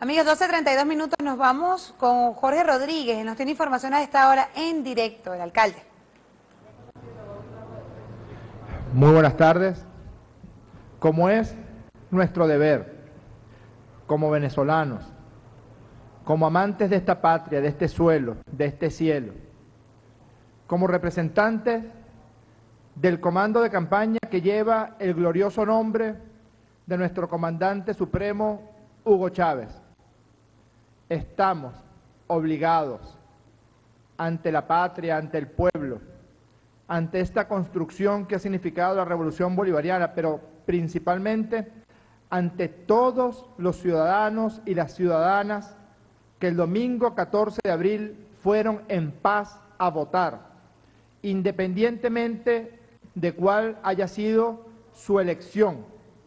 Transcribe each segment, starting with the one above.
Amigos, 12:32 minutos, nos vamos con Jorge Rodríguez. Nos tiene información a esta hora en directo, el alcalde. Muy buenas tardes. Como es nuestro deber, como venezolanos, como amantes de esta patria, de este suelo, de este cielo, como representantes del comando de campaña que lleva el glorioso nombre de nuestro comandante supremo, Hugo Chávez, estamos obligados ante la patria, ante el pueblo, ante esta construcción que ha significado la Revolución Bolivariana, pero principalmente ante todos los ciudadanos y las ciudadanas que el domingo 14 de abril fueron en paz a votar, independientemente de cuál haya sido su elección.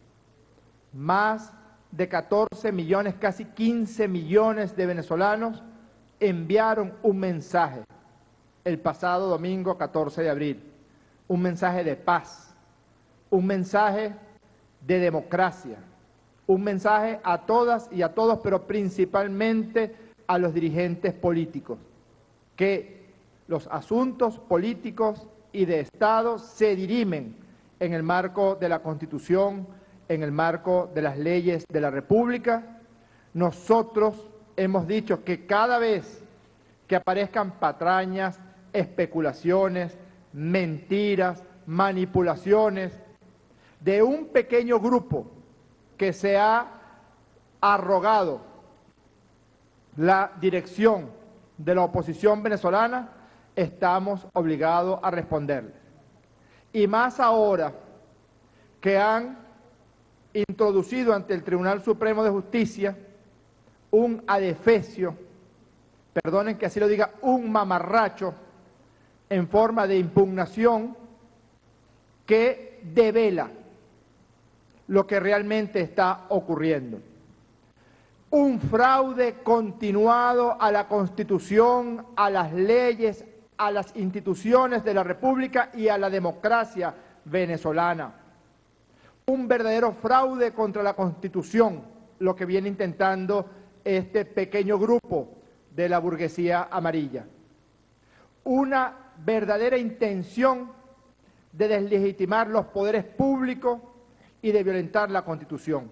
Más de 14 millones, casi 15 millones de venezolanos enviaron un mensaje el pasado domingo 14 de abril, un mensaje de paz, un mensaje de democracia, un mensaje a todas y a todos, pero principalmente a los dirigentes políticos, que los asuntos políticos y de Estado se dirimen en el marco de la Constitución, en el marco de las leyes de la República. Nosotros hemos dicho que cada vez que aparezcan patrañas, especulaciones, mentiras, manipulaciones de un pequeño grupo que se ha arrogado la dirección de la oposición venezolana, estamos obligados a responderles. Y más ahora que han introducido ante el Tribunal Supremo de Justicia un adefesio, perdonen que así lo diga, un mamarracho en forma de impugnación que devela lo que realmente está ocurriendo. Un fraude continuado a la Constitución, a las leyes, a las instituciones de la República y a la democracia venezolana. Un verdadero fraude contra la Constitución, lo que viene intentando este pequeño grupo de la burguesía amarilla. Una verdadera intención de deslegitimar los poderes públicos y de violentar la Constitución.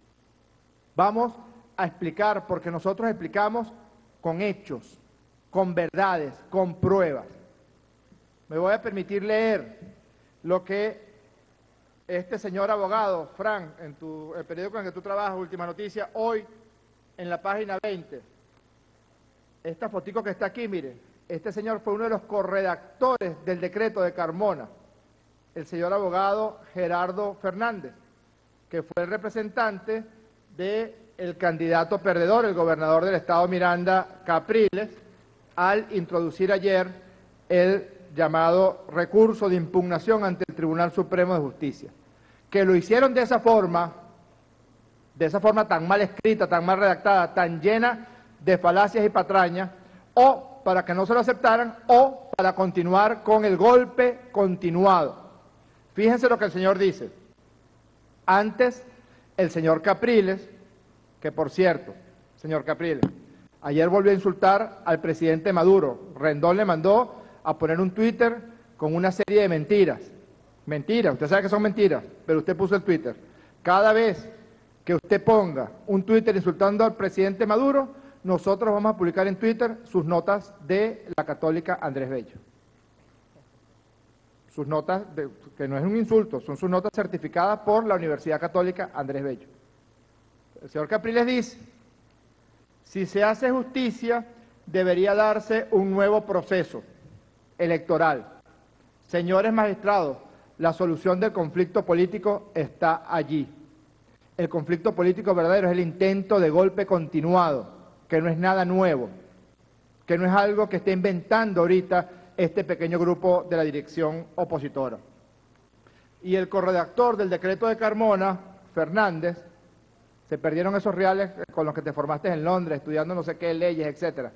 Vamos a explicar, porque nosotros explicamos con hechos, con verdades, con pruebas. Me voy a permitir leer lo que este señor abogado, Fran, en el periódico en el que tú trabajas, Última Noticia, hoy en la página 20. Esta fotico que está aquí, mire, este señor fue uno de los corredactores del decreto de Carmona, el señor abogado Gerardo Fernández, que fue el representante del candidato perdedor, el gobernador del estado Miranda Capriles, al introducir ayer el llamado recurso de impugnación ante el Tribunal Supremo de Justicia. Que lo hicieron de esa forma tan mal escrita, tan mal redactada, tan llena de falacias y patrañas, o para que no se lo aceptaran, o para continuar con el golpe continuado. Fíjense lo que el señor dice. Antes, el señor Capriles, que por cierto, señor Capriles, ayer volvió a insultar al presidente Maduro. Rendón le mandó a poner un Twitter con una serie de mentiras. Mentiras, usted sabe que son mentiras, pero usted puso el Twitter. Cada vez que usted ponga un Twitter insultando al presidente Maduro, nosotros vamos a publicar en Twitter sus notas de la católica Andrés Bello. Sus notas, que no es un insulto, son sus notas certificadas por la Universidad Católica Andrés Bello. El señor Capriles dice, si se hace justicia, debería darse un nuevo proceso electoral. Señores magistrados, la solución del conflicto político está allí. El conflicto político verdadero es el intento de golpe continuado, que no es nada nuevo, que no es algo que esté inventando ahorita este pequeño grupo de la dirección opositora. Y el corredactor del decreto de Carmona, Fernández, se perdieron esos reales con los que te formaste en Londres, estudiando no sé qué leyes, etcétera.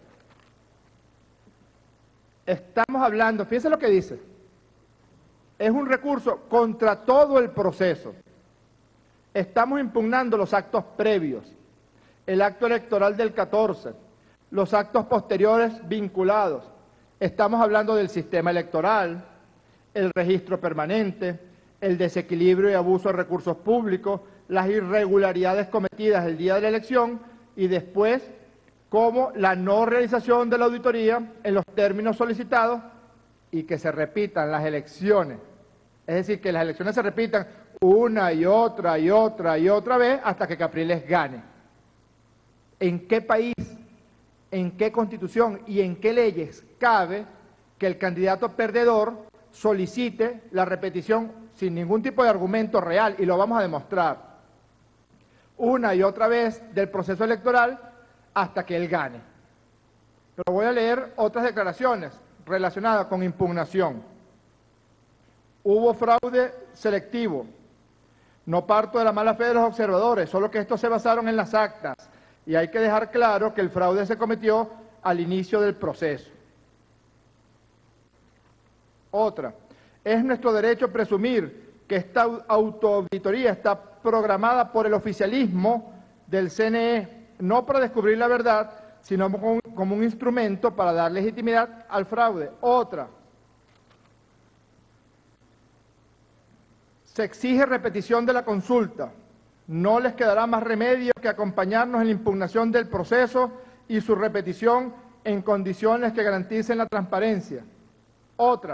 Estamos hablando, fíjense lo que dice, es un recurso contra todo el proceso. Estamos impugnando los actos previos. el acto electoral del 14, los actos posteriores vinculados. Estamos hablando del sistema electoral, el registro permanente, el desequilibrio y abuso de recursos públicos, las irregularidades cometidas el día de la elección y después como la no realización de la auditoría en los términos solicitados y que se repitan las elecciones. Es decir, que las elecciones se repitan una y otra y otra y otra vez hasta que Capriles gane. ¿En qué país, en qué constitución y en qué leyes cabe que el candidato perdedor solicite la repetición sin ningún tipo de argumento real, y lo vamos a demostrar, una y otra vez del proceso electoral hasta que él gane? Pero voy a leer otras declaraciones relacionadas con impugnación. Hubo fraude selectivo. No parto de la mala fe de los observadores, solo que estos se basaron en las actas, y hay que dejar claro que el fraude se cometió al inicio del proceso. Otra, es nuestro derecho presumir que esta autoauditoría está programada por el oficialismo del CNE, no para descubrir la verdad, sino como un instrumento para dar legitimidad al fraude. Otra, se exige repetición de la consulta. No les quedará más remedio que acompañarnos en la impugnación del proceso y su repetición en condiciones que garanticen la transparencia. Otra,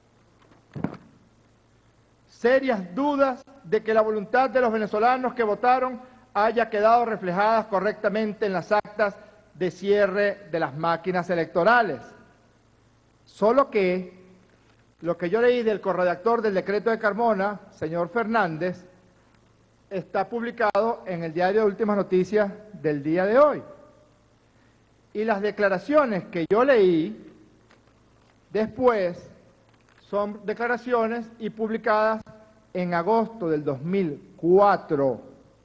serias dudas de que la voluntad de los venezolanos que votaron haya quedado reflejada correctamente en las actas de cierre de las máquinas electorales. Solo que lo que yo leí del corredactor del decreto de Carmona, señor Fernández, está publicado en el diario de Últimas Noticias del día de hoy. Y las declaraciones que yo leí después son declaraciones y publicadas en agosto del 2004.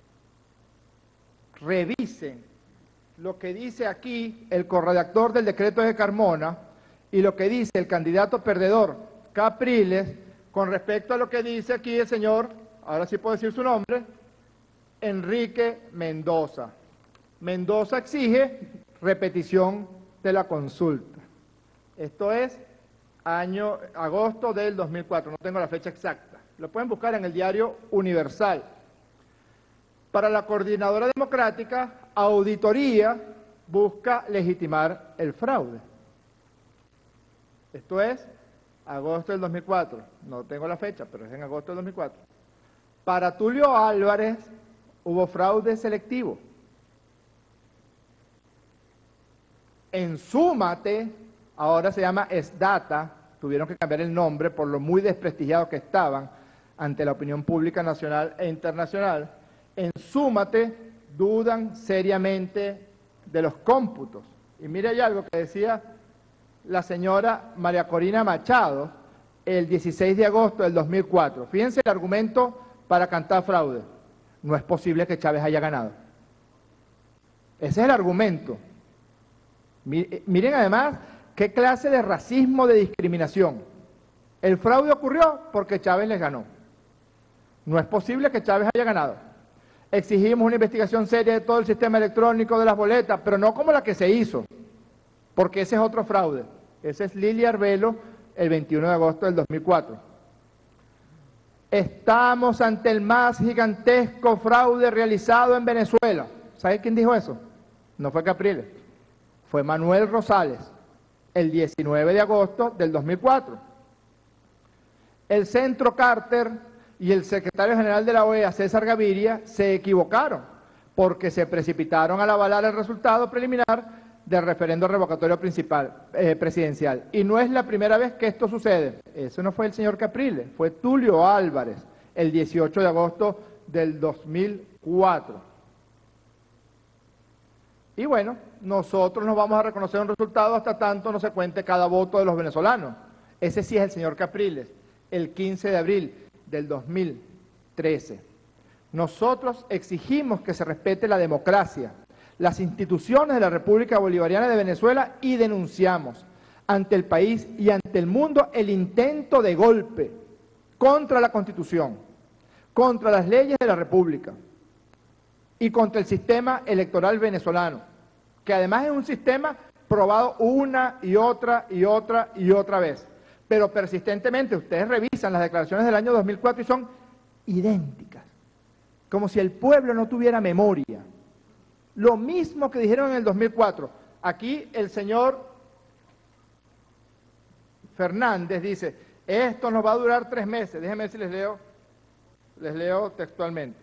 Revisen lo que dice aquí el corredactor del decreto de Carmona y lo que dice el candidato perdedor Capriles con respecto a lo que dice aquí el señor, ahora sí puedo decir su nombre, Enrique Mendoza. Mendoza exige repetición de la consulta. Esto es agosto del 2004, no tengo la fecha exacta. Lo pueden buscar en el diario Universal. Para la Coordinadora Democrática, auditoría busca legitimar el fraude. Esto es agosto del 2004, no tengo la fecha, pero es en agosto del 2004. Para Tulio Álvarez hubo fraude selectivo. En Súmate, ahora se llama SDATA, tuvieron que cambiar el nombre por lo muy desprestigiados que estaban ante la opinión pública nacional e internacional. En Súmate dudan seriamente de los cómputos. Y mire, hay algo que decía la señora María Corina Machado el 16 de agosto del 2004. Fíjense el argumento para cantar fraude. No es posible que Chávez haya ganado. Ese es el argumento. Miren además qué clase de racismo, de discriminación. El fraude ocurrió porque Chávez les ganó. No es posible que Chávez haya ganado. Exigimos una investigación seria de todo el sistema electrónico de las boletas, pero no como la que se hizo, porque ese es otro fraude. Ese es Lilia Arbelo, el 21 de agosto del 2004. Estamos ante el más gigantesco fraude realizado en Venezuela. ¿Sabe quién dijo eso? No fue Capriles, fue Manuel Rosales, el 19 de agosto del 2004. El Centro Carter y el secretario general de la OEA, César Gaviria, se equivocaron porque se precipitaron al avalar el resultado preliminar del referendo revocatorio presidencial. Y no es la primera vez que esto sucede. Eso no fue el señor Capriles, fue Tulio Álvarez, el 18 de agosto del 2004. Y bueno, nosotros no vamos a reconocer un resultado hasta tanto no se cuente cada voto de los venezolanos. Ese sí es el señor Capriles, el 15 de abril del 2013. Nosotros exigimos que se respete la democracia, las instituciones de la República Bolivariana de Venezuela y denunciamos ante el país y ante el mundo el intento de golpe contra la Constitución, contra las leyes de la República. y contra el sistema electoral venezolano, que además es un sistema probado una y otra y otra y otra vez. Pero persistentemente, ustedes revisan las declaraciones del año 2004 y son idénticas, como si el pueblo no tuviera memoria. Lo mismo que dijeron en el 2004. Aquí el señor Fernández dice, esto nos va a durar 3 meses. Déjenme ver si les leo textualmente.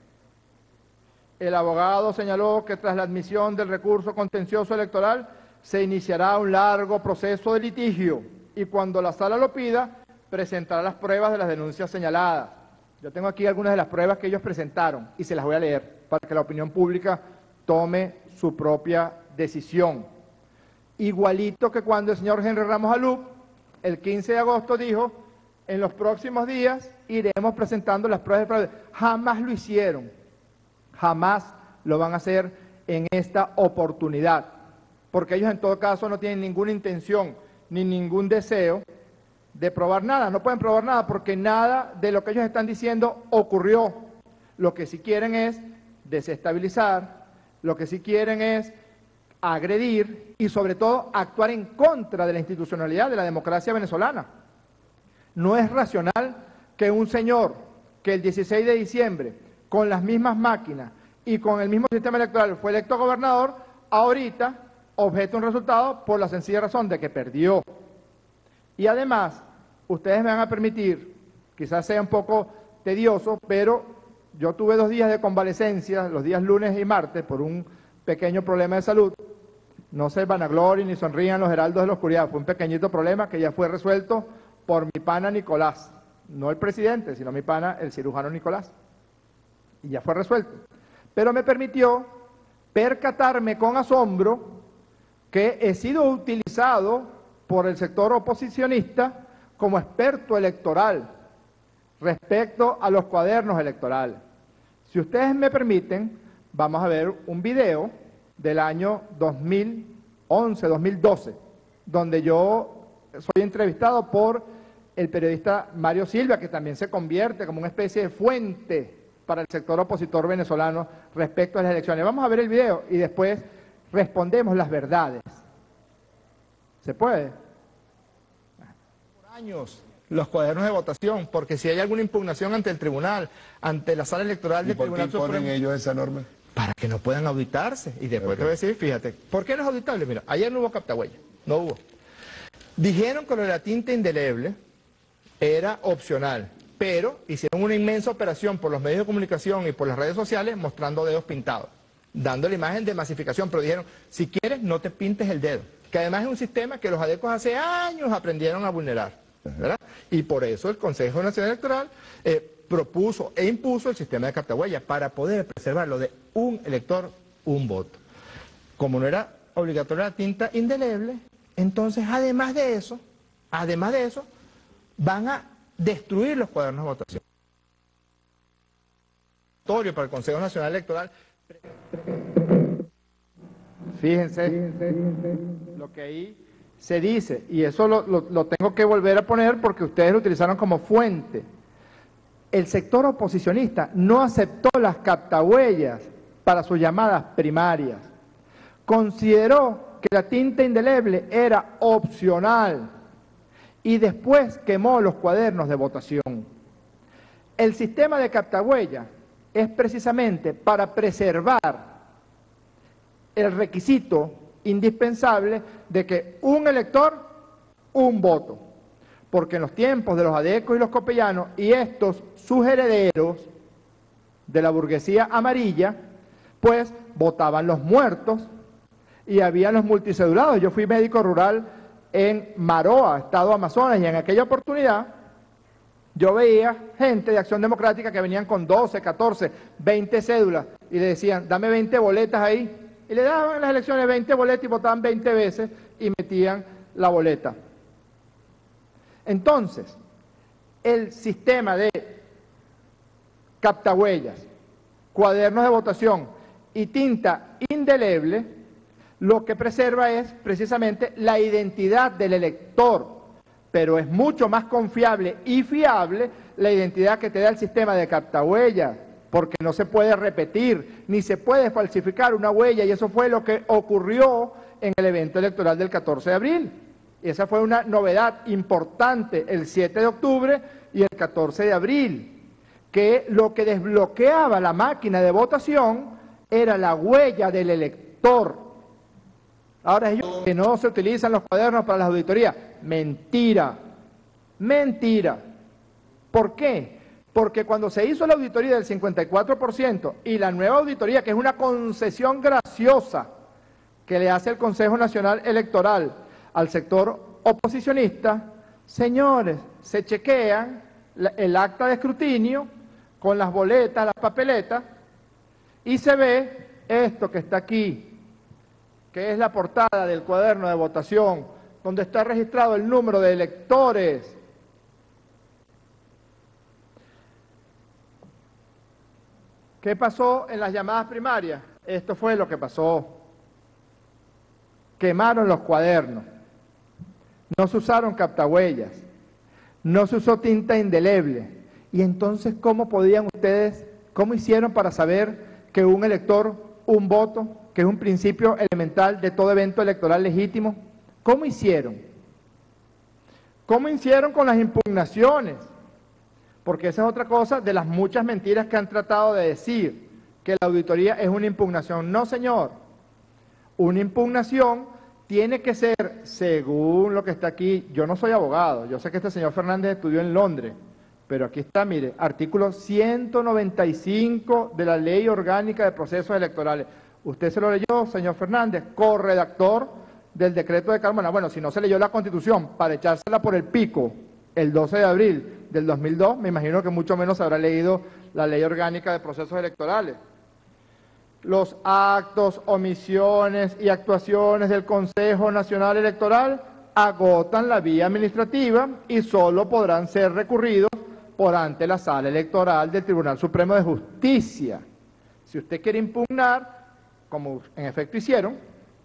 El abogado señaló que tras la admisión del recurso contencioso electoral se iniciará un largo proceso de litigio y cuando la sala lo pida, presentará las pruebas de las denuncias señaladas. Yo tengo aquí algunas de las pruebas que ellos presentaron y se las voy a leer para que la opinión pública tome su propia decisión. Igualito que cuando el señor Henry Ramos Alup, el 15 de agosto, dijo, en los próximos días iremos presentando las pruebas de fraude. Jamás lo hicieron, jamás lo van a hacer en esta oportunidad, porque ellos en todo caso no tienen ninguna intención ni ningún deseo de probar nada, no pueden probar nada porque nada de lo que ellos están diciendo ocurrió. Lo que sí quieren es desestabilizar, lo que sí quieren es agredir y sobre todo actuar en contra de la institucionalidad de la democracia venezolana. No es racional que un señor que el 16 de diciembre, con las mismas máquinas y con el mismo sistema electoral fue electo gobernador, ahorita objete un resultado por la sencilla razón de que perdió. Y además, ustedes me van a permitir, quizás sea un poco tedioso, pero yo tuve 2 días de convalecencia, los días lunes y martes, por un pequeño problema de salud. No se vanaglorien ni sonrían los heraldos de la oscuridad, fue un pequeñito problema que ya fue resuelto por mi pana Nicolás, no el presidente, sino mi pana, el cirujano Nicolás, y ya fue resuelto. Pero me permitió percatarme con asombro que he sido utilizado por el sector oposicionista como experto electoral respecto a los cuadernos electorales. Si ustedes me permiten, vamos a ver un video del año 2011-2012, donde yo soy entrevistado por el periodista Mario Silva, que también se convierte como una especie de fuente para el sector opositor venezolano respecto a las elecciones. Vamos a ver el video y después respondemos las verdades. ¿Se puede? Por años los cuadernos de votación, porque si hay alguna impugnación ante el tribunal, ante la sala electoral del Tribunal Supremo... ¿Y por qué imponen ellos esa norma? Para que no puedan auditarse. Y después te voy a decir, fíjate, ¿por qué no es auditable? Mira, ayer no hubo captahuella, no hubo. Dijeron que lo de la tinta indeleble era opcional, pero hicieron una inmensa operación por los medios de comunicación y por las redes sociales mostrando dedos pintados, dando la imagen de masificación, pero dijeron, si quieres no te pintes el dedo, que además es un sistema que los adecos hace años aprendieron a vulnerar, ¿verdad? Y por eso el Consejo Nacional Electoral propuso e impuso el sistema de captahuella para poder preservar lo de un elector, un voto. Como no era obligatoria la tinta indeleble, entonces además de eso, van a destruir los cuadernos de votación. Para el Consejo Nacional Electoral. Fíjense lo que ahí se dice, y eso lo tengo que volver a poner porque ustedes lo utilizaron como fuente. El sector oposicionista no aceptó las captahuellas para sus llamadas primarias. Consideró que la tinta indeleble era opcional y después quemó los cuadernos de votación. El sistema de captahuella es precisamente para preservar el requisito indispensable de que un elector, un voto. Porque en los tiempos de los adecos y los copellanos y estos sus herederos de la burguesía amarilla, pues votaban los muertos y había los multicedulados. Yo fui médico rural en Maroa, estado Amazonas, y en aquella oportunidad yo veía gente de Acción Democrática que venían con 12, 14, 20 cédulas y le decían, dame 20 boletas ahí. Y le daban en las elecciones 20 boletas y votaban 20 veces y metían la boleta. Entonces, el sistema de captahuellas, cuadernos de votación y tinta indeleble, lo que preserva es precisamente la identidad del elector, pero es mucho más confiable y fiable la identidad que te da el sistema de captahuellas porque no se puede repetir, ni se puede falsificar una huella, y eso fue lo que ocurrió en el evento electoral del 14 de abril. Y esa fue una novedad importante el 7 de octubre y el 14 de abril, que lo que desbloqueaba la máquina de votación era la huella del elector. Ahora ellos que no se utilizan los cuadernos para las auditorías. Mentira, mentira. ¿Por qué? Porque cuando se hizo la auditoría del 54% y la nueva auditoría, que es una concesión graciosa que le hace el Consejo Nacional Electoral al sector oposicionista, señores, se chequean el acta de escrutinio con las boletas, las papeletas, y se ve esto que está aquí, que es la portada del cuaderno de votación, donde está registrado el número de electores. ¿Qué pasó en las llamadas primarias? Esto fue lo que pasó. Quemaron los cuadernos, no se usaron captahuellas, no se usó tinta indeleble. Y entonces, ¿cómo podían ustedes, cómo hicieron para saber que un elector, un voto, que es un principio elemental de todo evento electoral legítimo? ¿Cómo hicieron? ¿Cómo hicieron con las impugnaciones? Porque esa es otra cosa de las muchas mentiras que han tratado de decir, que la auditoría es una impugnación. No, señor. Una impugnación tiene que ser, según lo que está aquí, yo no soy abogado, yo sé que este señor Fernández estudió en Londres, pero aquí está, mire, artículo 195 de la Ley Orgánica de Procesos Electorales. ¿Usted se lo leyó, señor Fernández? Corredactor del decreto de Carmona. Bueno, si no se leyó la Constitución para echársela por el pico el 12 de abril del 2002, me imagino que mucho menos habrá leído la Ley Orgánica de Procesos Electorales. Los actos, omisiones y actuaciones del Consejo Nacional Electoral agotan la vía administrativa y solo podrán ser recurridos por ante la Sala Electoral del Tribunal Supremo de Justicia. Si usted quiere impugnar, como en efecto hicieron,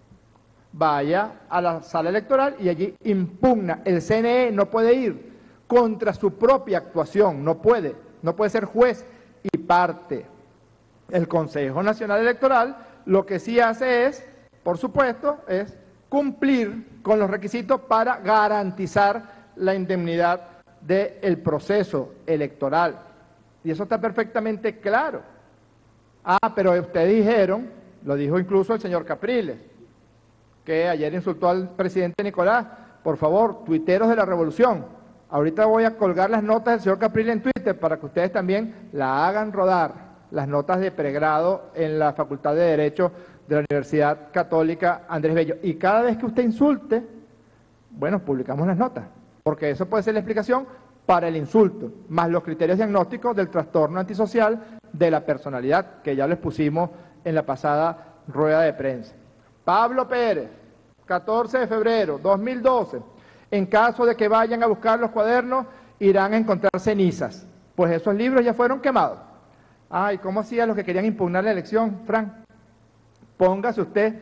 vaya a la Sala Electoral y allí impugna. El CNE no puede ir contra su propia actuación, no puede ser juez y parte. El Consejo Nacional Electoral lo que sí hace es, por supuesto, es cumplir con los requisitos para garantizar la indemnidad del proceso electoral. Y eso está perfectamente claro. Ah, pero ustedes dijeron, lo dijo incluso el señor Capriles, que ayer insultó al presidente Nicolás. Por favor, tuiteros de la revolución, ahorita voy a colgar las notas del señor Capriles en Twitter para que ustedes también la hagan rodar, las notas de pregrado en la Facultad de Derecho de la Universidad Católica Andrés Bello. Y cada vez que usted insulte, bueno, publicamos las notas, porque eso puede ser la explicación para el insulto, más los criterios diagnósticos del trastorno antisocial de la personalidad, que ya les pusimos en la pasada rueda de prensa. Pablo Pérez, 14 de febrero 2012, en caso de que vayan a buscar los cuadernos, irán a encontrar cenizas, pues esos libros ya fueron quemados. Ay, ¿cómo hacían los que querían impugnar la elección, Frank? Póngase usted,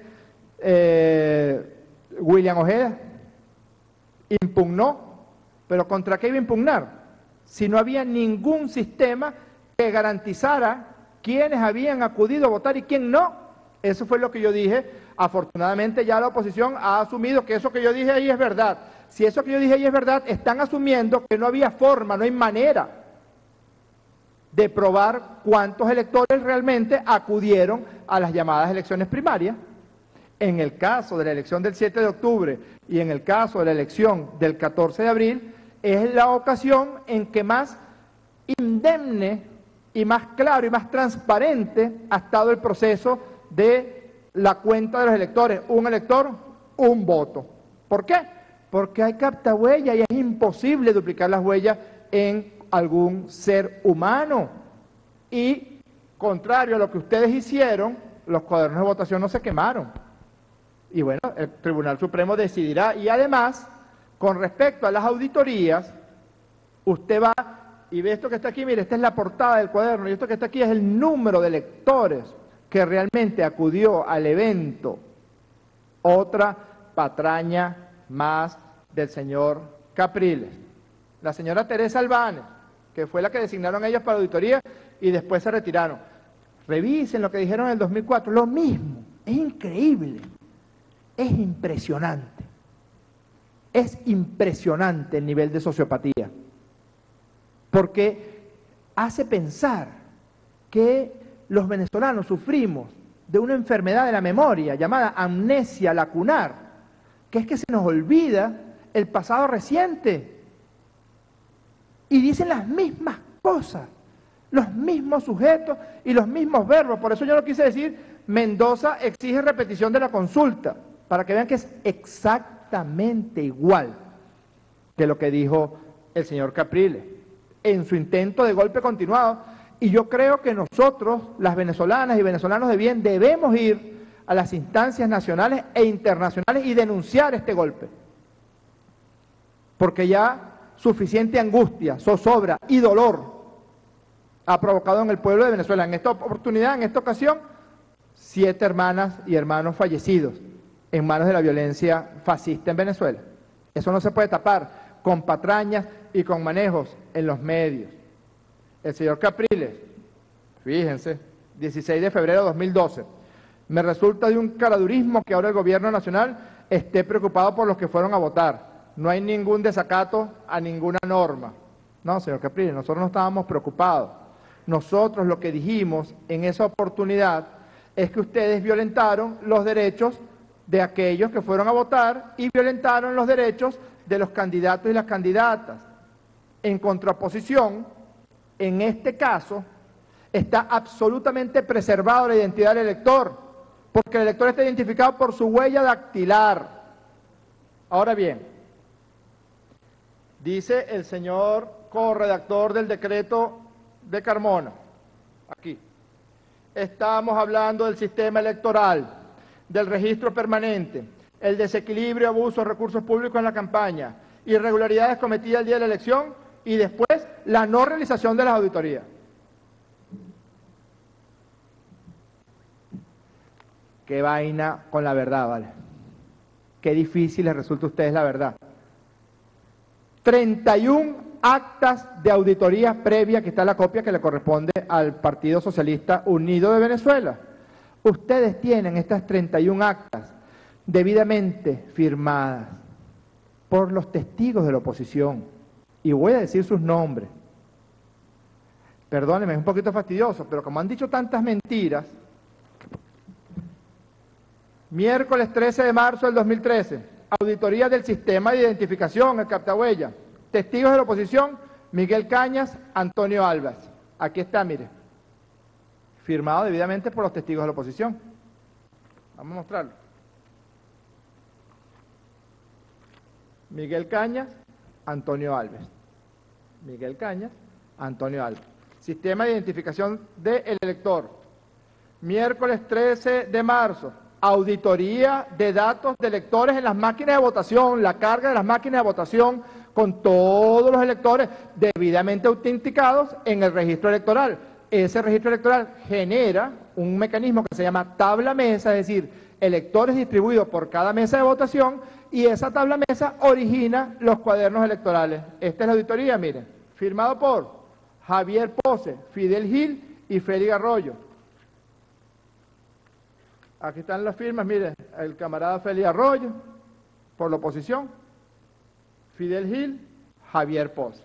William Ojeda, impugnó, pero ¿contra qué iba a impugnar? Si no había ningún sistema que garantizara quiénes habían acudido a votar y quién no. Eso fue lo que yo dije. Afortunadamente ya la oposición ha asumido que eso que yo dije ahí es verdad. Si eso que yo dije ahí es verdad, están asumiendo que no había forma, no hay manera de probar cuántos electores realmente acudieron a las llamadas elecciones primarias. En el caso de la elección del 7 de octubre y en el caso de la elección del 14 de abril, es la ocasión en que más indemne y más claro y más transparente ha estado el proceso de la cuenta de los electores. Un elector, un voto. ¿Por qué? Porque hay captahuellas y es imposible duplicar las huellas en algún ser humano. Y, contrario a lo que ustedes hicieron, los cuadernos de votación no se quemaron. Y bueno, el Tribunal Supremo decidirá. Y además, con respecto a las auditorías, usted va y ve esto que está aquí, mire, esta es la portada del cuaderno, y esto que está aquí es el número de electores que realmente acudió al evento. Otra patraña más del señor Capriles. La señora Teresa Albáñez, que fue la que designaron ellos para auditoría, y después se retiraron. Revisen lo que dijeron en el 2004, lo mismo, es increíble, es impresionante. Es impresionante el nivel de sociopatía, porque hace pensar que los venezolanos sufrimos de una enfermedad de la memoria llamada amnesia lacunar, que es que se nos olvida el pasado reciente y dicen las mismas cosas, los mismos sujetos y los mismos verbos. Por eso yo no quise decir Mendoza exige repetición de la consulta, para que vean que es exactamente igual que lo que dijo el señor Capriles en su intento de golpe continuado. Y yo creo que nosotros, las venezolanas y venezolanos de bien, debemos ir a las instancias nacionales e internacionales y denunciar este golpe, porque ya suficiente angustia, zozobra y dolor ha provocado en el pueblo de Venezuela. En esta oportunidad, en esta ocasión, 7 hermanas y hermanos fallecidos en manos de la violencia fascista en Venezuela. Eso no se puede tapar con patrañas y con manejos en los medios. El señor Capriles, fíjense, 16 de febrero de 2012, me resulta de un caradurismo que ahora el gobierno nacional esté preocupado por los que fueron a votar. No hay ningún desacato a ninguna norma. No, señor Capriles, nosotros no estábamos preocupados. Nosotros lo que dijimos en esa oportunidad es que ustedes violentaron los derechos de aquellos que fueron a votar y violentaron los derechos de los candidatos y las candidatas. En contraposición, en este caso, está absolutamente preservada la identidad del elector, porque el elector está identificado por su huella dactilar. Ahora bien, dice el señor corredactor del decreto de Carmona, aquí, estamos hablando del sistema electoral, del registro permanente, el desequilibrio, abuso de recursos públicos en la campaña, irregularidades cometidas el día de la elección y después la no realización de las auditorías. Qué vaina con la verdad, ¿vale? Qué difícil les resulta a ustedes la verdad. 31 actas de auditoría previa, que está la copia que le corresponde al Partido Socialista Unido de Venezuela. Ustedes tienen estas 31 actas debidamente firmadas por los testigos de la oposición. Y voy a decir sus nombres. Perdónenme, es un poquito fastidioso, pero como han dicho tantas mentiras, miércoles 13 de marzo del 2013, auditoría del sistema de identificación, el captahuella. Testigos de la oposición, Miguel Cañas, Antonio Alves. Aquí está, mire. Firmado debidamente por los testigos de la oposición. Vamos a mostrarlo. Miguel Cañas, Antonio Alves. Miguel Cañas, Antonio Alves. Sistema de identificación del elector. Miércoles 13 de marzo. Auditoría de datos de electores en las máquinas de votación, la carga de las máquinas de votación con todos los electores debidamente autenticados en el registro electoral. Ese registro electoral genera un mecanismo que se llama tabla mesa, es decir, electores distribuidos por cada mesa de votación, y esa tabla mesa origina los cuadernos electorales. Esta es la auditoría, miren, firmado por Javier Pose, Fidel Gil y Félix Arroyo. Aquí están las firmas, miren, el camarada Félix Arroyo, por la oposición, Fidel Gil, Javier Pose.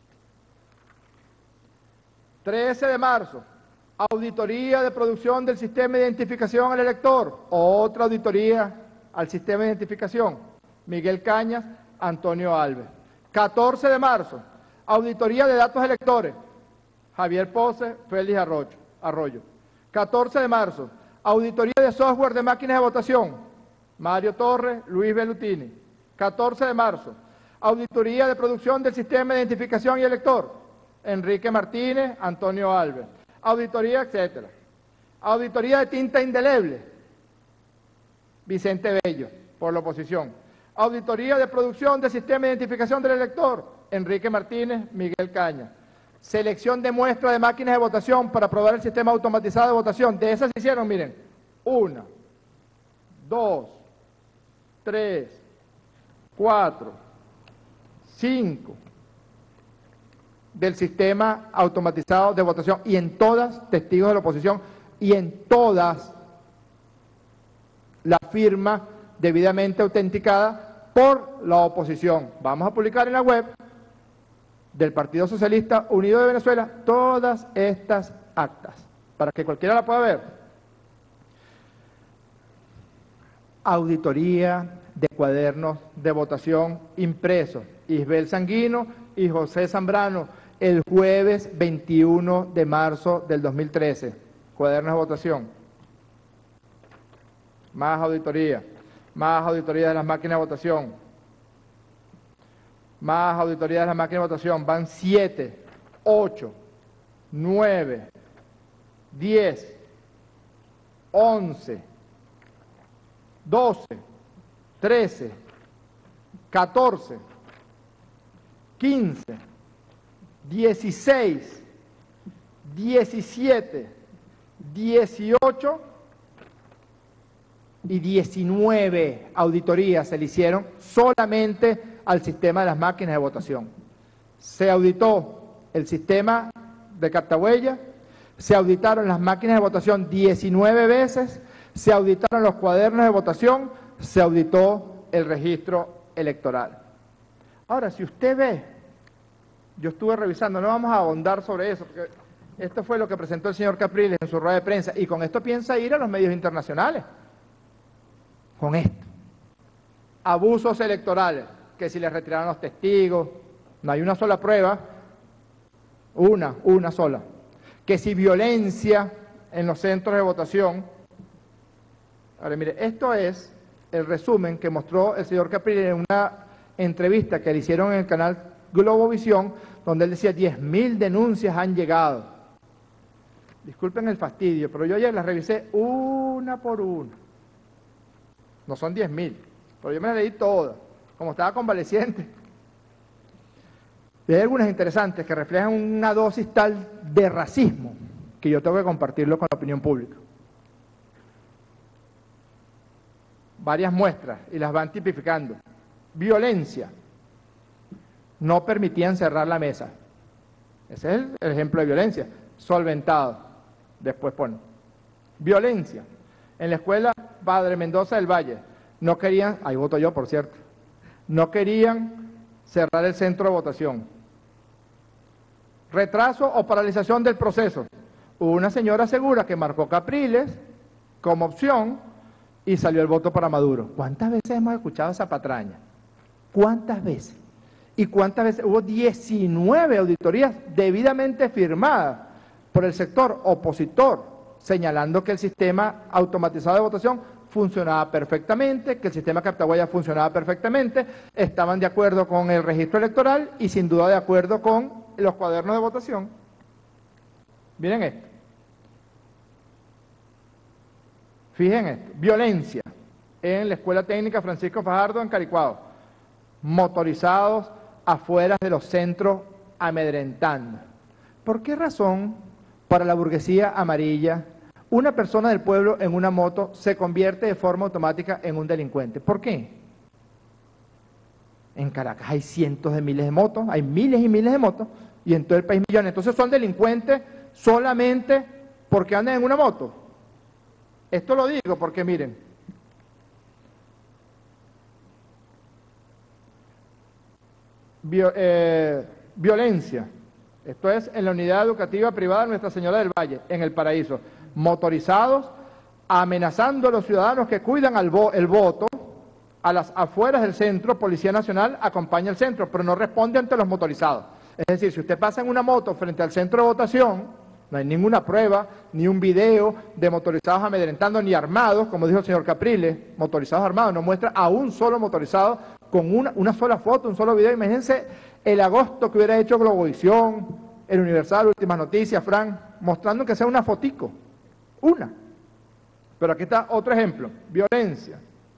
13 de marzo, auditoría de producción del sistema de identificación al elector, otra auditoría al sistema de identificación, Miguel Cañas, Antonio Alves. 14 de marzo, auditoría de datos electores, Javier Pose, Félix Arroyo. 14 de marzo, auditoría de software de máquinas de votación, Mario Torres, Luis Bellutini. 14 de marzo, auditoría de producción del sistema de identificación y elector, Enrique Martínez, Antonio Alves. Auditoría, etcétera. Auditoría de tinta indeleble, Vicente Bello, por la oposición. Auditoría de producción del sistema de identificación del elector, Enrique Martínez, Miguel Cañas. Selección de muestra de máquinas de votación para aprobar el sistema automatizado de votación. De esas se hicieron, miren, 1, 2, 3, 4, 5, del sistema automatizado de votación y en todas, testigos de la oposición, y en todas la firma debidamente autenticada por la oposición. Vamos a publicar en la web del Partido Socialista Unido de Venezuela todas estas actas, para que cualquiera la pueda ver. Auditoría de cuadernos de votación impresos. Isbel Sanguino y José Zambrano, el jueves 21 de marzo del 2013. Cuadernos de votación. Más auditoría de las máquinas de votación. Más auditoría de las máquinas de votación. Van 7, 8, 9, 10, 11, 12, 13, 14, 15, 16, 17, 18 y 19 auditorías se le hicieron solamente al sistema de las máquinas de votación. Se auditó el sistema de captahuella, se auditaron las máquinas de votación 19 veces, se auditaron los cuadernos de votación, se auditó el registro electoral. Ahora, si usted ve, yo estuve revisando, no vamos a ahondar sobre eso, porque esto fue lo que presentó el señor Capriles en su rueda de prensa, y con esto piensa ir a los medios internacionales. Con esto. Abusos electorales, que si les retiraron los testigos, no hay una sola prueba, una sola. Que si violencia en los centros de votación. Ahora, mire, esto es el resumen que mostró el señor Capriles en una entrevista que le hicieron en el canal Globovisión, donde él decía 10.000 denuncias han llegado. Disculpen el fastidio, pero yo ayer las revisé una por una. No son 10.000, pero yo me las leí todas, como estaba convaleciente. Y hay algunas interesantes que reflejan una dosis tal de racismo que yo tengo que compartirlo con la opinión pública. Varias muestras y las van tipificando. Violencia. No permitían cerrar la mesa. Ese es el ejemplo de violencia. Solventado. Después pone. Violencia. En la escuela Padre Mendoza del Valle. No querían, ahí voto yo por cierto, no querían cerrar el centro de votación. Retraso o paralización del proceso. Hubo una señora segura que marcó Capriles como opción y salió el voto para Maduro. ¿Cuántas veces hemos escuchado esa patraña? ¿Cuántas veces? ¿Y cuántas veces? Hubo 19 auditorías debidamente firmadas por el sector opositor, señalando que el sistema automatizado de votación funcionaba perfectamente, que el sistema captahuella funcionaba perfectamente, estaban de acuerdo con el registro electoral y sin duda de acuerdo con los cuadernos de votación. Miren esto. Fíjense esto. Violencia en la Escuela Técnica Francisco Fajardo en Caricuao. Motorizados afuera de los centros amedrentando. ¿Por qué razón, para la burguesía amarilla, una persona del pueblo en una moto se convierte de forma automática en un delincuente? ¿Por qué? En Caracas hay cientos de miles de motos, hay miles y miles de motos, y en todo el país millones. Entonces son delincuentes solamente porque andan en una moto. Esto lo digo porque miren, violencia. Esto es en la unidad educativa privada Nuestra Señora del Valle, en El Paraíso. Motorizados, amenazando a los ciudadanos que cuidan el voto, a las afueras del centro. Policía Nacional acompaña el centro, pero no responde ante los motorizados. Es decir, si usted pasa en una moto frente al centro de votación, no hay ninguna prueba, ni un video de motorizados amedrentando, ni armados, como dijo el señor Capriles, motorizados armados, no muestra a un solo motorizado con una sola foto, un solo video. Imagínense el agosto que hubiera hecho Globovisión, El Universal, Últimas Noticias, Fran, mostrando que sea una fotico, una. Pero aquí está otro ejemplo, violencia.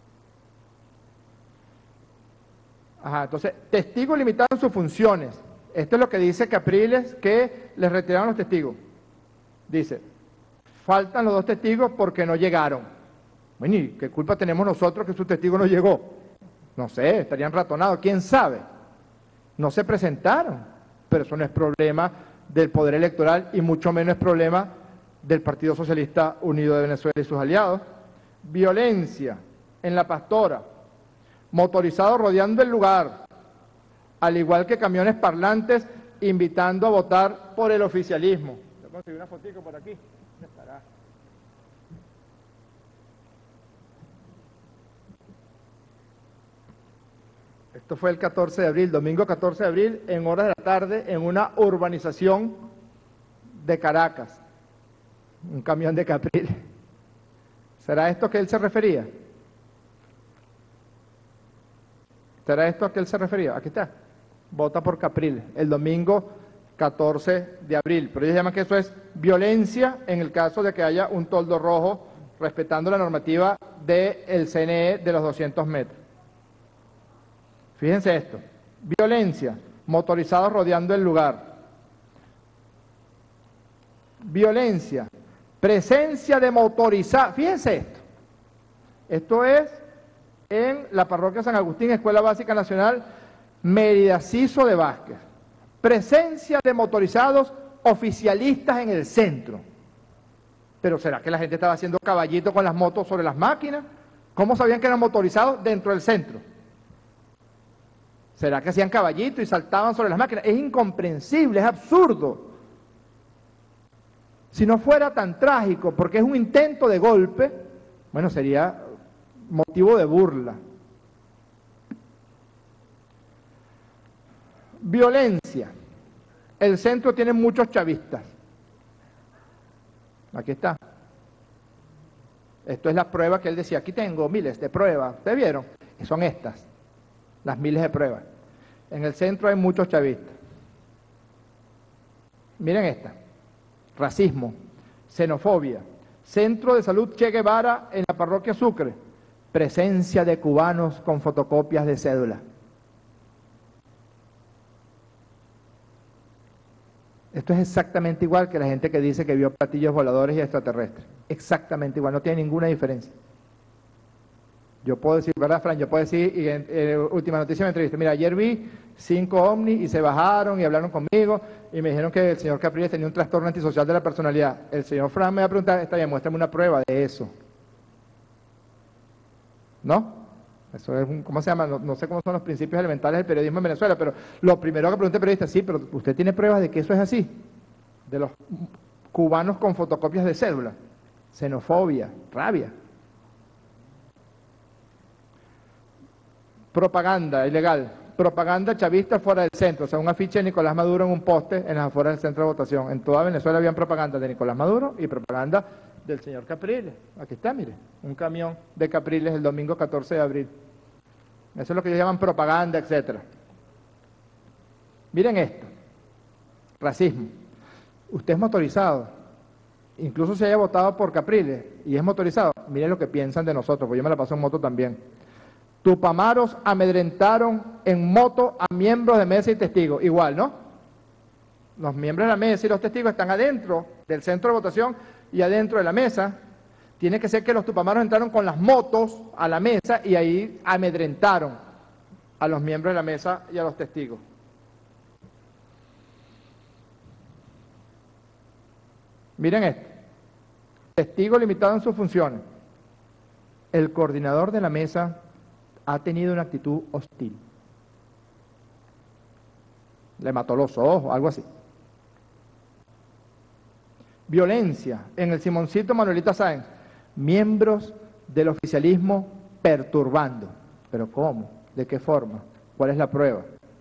Entonces, testigos limitaron sus funciones. Esto es lo que dice Capriles, que les retiraron los testigos. Dice, faltan los 2 testigos porque no llegaron. Bueno, ¿y qué culpa tenemos nosotros que su testigo no llegó? No sé, estarían ratonados, quién sabe. No se presentaron. pero eso no es problema del poder electoral y mucho menos es problema del Partido Socialista Unido de Venezuela y sus aliados. Violencia en La Pastora, motorizados rodeando el lugar, al igual que camiones parlantes invitando a votar por el oficialismo. Voy a conseguir una fotico por aquí. ¿Dónde estará? Esto fue el 14 de abril, domingo 14 de abril, en horas de la tarde, en una urbanización de Caracas. Un camión de Capriles. ¿Será esto a que él se refería? ¿Será esto a que él se refería? Aquí está. Vota por Capriles, el domingo 14 de abril. Pero ellos llaman que eso es violencia en el caso de que haya un toldo rojo respetando la normativa del CNE de los 200 metros. Fíjense esto. Violencia, motorizados rodeando el lugar. Violencia, presencia de motorizados. Fíjense esto. Esto es en la parroquia San Agustín, Escuela Básica Nacional, Mérida Ciso de Vázquez. Presencia de motorizados oficialistas en el centro. Pero ¿será que la gente estaba haciendo caballito con las motos sobre las máquinas? ¿Cómo sabían que eran motorizados dentro del centro? ¿Será que hacían caballito y saltaban sobre las máquinas? Es incomprensible, es absurdo. Si no fuera tan trágico, porque es un intento de golpe, bueno, sería motivo de burla. Violencia. El centro tiene muchos chavistas. Aquí está. Esto es la prueba que él decía, aquí tengo miles de pruebas. ¿Ustedes vieron? Son estas, las miles de pruebas. En el centro hay muchos chavistas. Miren esta. Racismo, xenofobia. Centro de Salud Che Guevara en la parroquia Sucre. Presencia de cubanos con fotocopias de cédula. Esto es exactamente igual que la gente que dice que vio platillos voladores y extraterrestres. Exactamente igual, no tiene ninguna diferencia. Yo puedo decir, ¿verdad, Fran? Yo puedo decir, y en última noticia me entrevista, mira, ayer vi 5 ovnis y se bajaron y hablaron conmigo y me dijeron que el señor Capriles tenía un trastorno antisocial de la personalidad. El señor Fran me va a preguntar, está bien, muéstrame una prueba de eso. ¿No? Eso es ¿cómo se llama? No sé cómo son los principios elementales del periodismo en Venezuela, pero lo primero que pregunta el periodista, sí, pero ¿usted tiene pruebas de que eso es así? De los cubanos con fotocopias de cédula. Xenofobia, rabia. Propaganda ilegal. Propaganda chavista fuera del centro. O sea, un afiche de Nicolás Maduro en un poste en las afueras del centro de votación. En toda Venezuela habían propaganda de Nicolás Maduro y propaganda del señor Capriles. Aquí está, mire, un camión de Capriles el domingo 14 de abril. Eso es lo que ellos llaman propaganda, etcétera. Miren esto. Racismo. Usted es motorizado. Incluso si haya votado por Capriles y es motorizado, miren lo que piensan de nosotros, porque yo me la paso en moto también. Tupamaros amedrentaron en moto a miembros de mesa y testigos. Igual, ¿no? Los miembros de la mesa y los testigos están adentro del centro de votación y adentro de la mesa. Tiene que ser que los tupamaros entraron con las motos a la mesa y ahí amedrentaron a los miembros de la mesa y a los testigos. Miren esto. Testigo limitado en sus funciones. El coordinador de la mesa ha tenido una actitud hostil. Le mató los ojos, algo así. Violencia en el Simoncito Manuelita Sáenz. Miembros del oficialismo perturbando. ¿Pero cómo? ¿De qué forma? ¿Cuál es la prueba?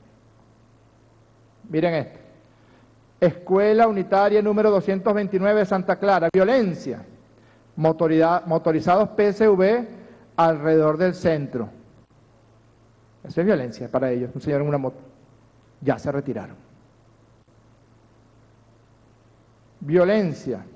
Miren esto. Escuela Unitaria número 229 de Santa Clara. Violencia. Motorizados PSV alrededor del centro. Eso es violencia para ellos. Un señor en una moto. Ya se retiraron. Violencia.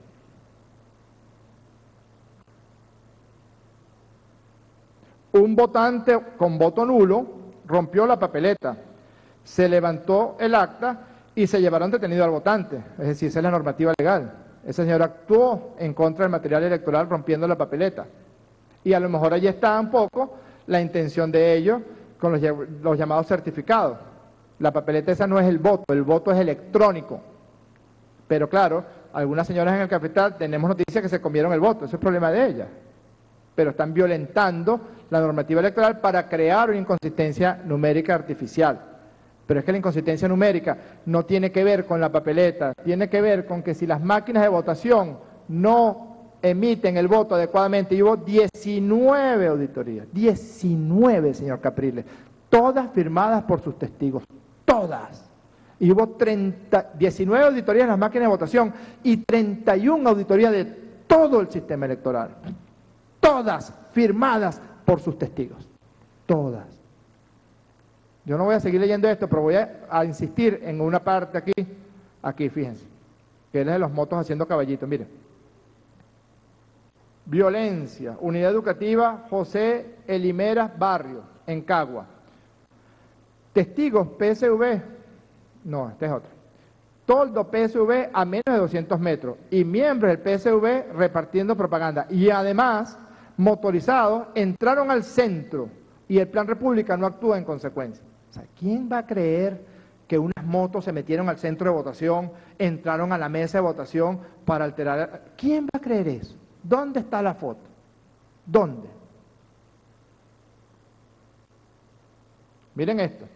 Un votante con voto nulo rompió la papeleta, se levantó el acta y se llevaron detenido al votante. Es decir, esa es la normativa legal. Ese señor actuó en contra del material electoral rompiendo la papeleta. Y a lo mejor allí está un poco la intención de ellos con los llamados certificados. La papeleta esa no es el voto es electrónico. Pero claro, algunas señoras en el Cafetal tenemos noticias que se comieron el voto, ese es el problema de ellas. Pero están violentando la normativa electoral para crear una inconsistencia numérica artificial. Pero es que la inconsistencia numérica no tiene que ver con la papeleta, tiene que ver con que si las máquinas de votación no emiten el voto adecuadamente, y hubo 19 auditorías, 19, señor Capriles, todas firmadas por sus testigos, todas. Y hubo 19 auditorías en las máquinas de votación y 31 auditorías de todo el sistema electoral. Todas firmadas por sus testigos. Todas. Yo no voy a seguir leyendo esto, pero voy a insistir en una parte aquí, fíjense, que es de los motos haciendo caballitos, miren. Violencia, Unidad Educativa José Elimeras Barrio, en Cagua. Testigos PSV, no, este es otro. Toldo PSV a menos de 200 metros y miembros del PSV repartiendo propaganda. Y además, motorizados entraron al centro y el Plan República no actúa en consecuencia. O sea, ¿quién va a creer que unas motos se metieron al centro de votación, entraron a la mesa de votación para alterar? ¿Quién va a creer eso? ¿Dónde está la foto? ¿Dónde? Miren esto.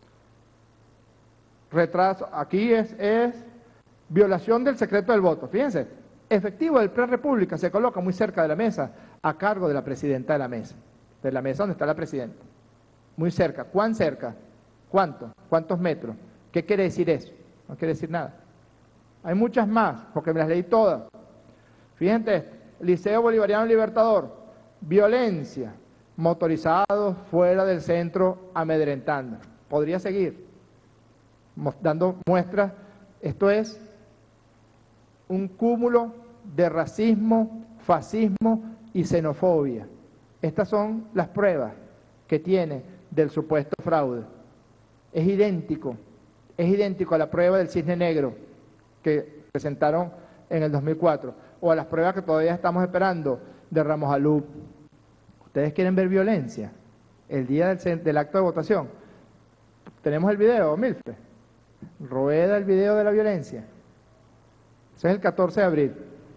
Retraso, aquí es violación del secreto del voto. Fíjense, efectivo del Plan República se coloca muy cerca de la mesa, a cargo de la presidenta de la mesa donde está la presidenta. Muy cerca. ¿Cuán cerca? ¿Cuánto? ¿Cuántos metros? ¿Qué quiere decir eso? No quiere decir nada. Hay muchas más, porque me las leí todas. Fíjense esto. Liceo Bolivariano Libertador, violencia, motorizados fuera del centro amedrentando. Podría seguir dando muestras. Esto es un cúmulo de racismo, fascismo y xenofobia. Estas son las pruebas que tiene del supuesto fraude. Es idéntico a la prueba del cisne negro que presentaron en el 2004, o a las pruebas que todavía estamos esperando de Ramos Alú. ¿Ustedes quieren ver violencia el día del acto de votación? ¿Tenemos el video, Milfe? Rueda el video de la violencia. Ese es el 14 de abril.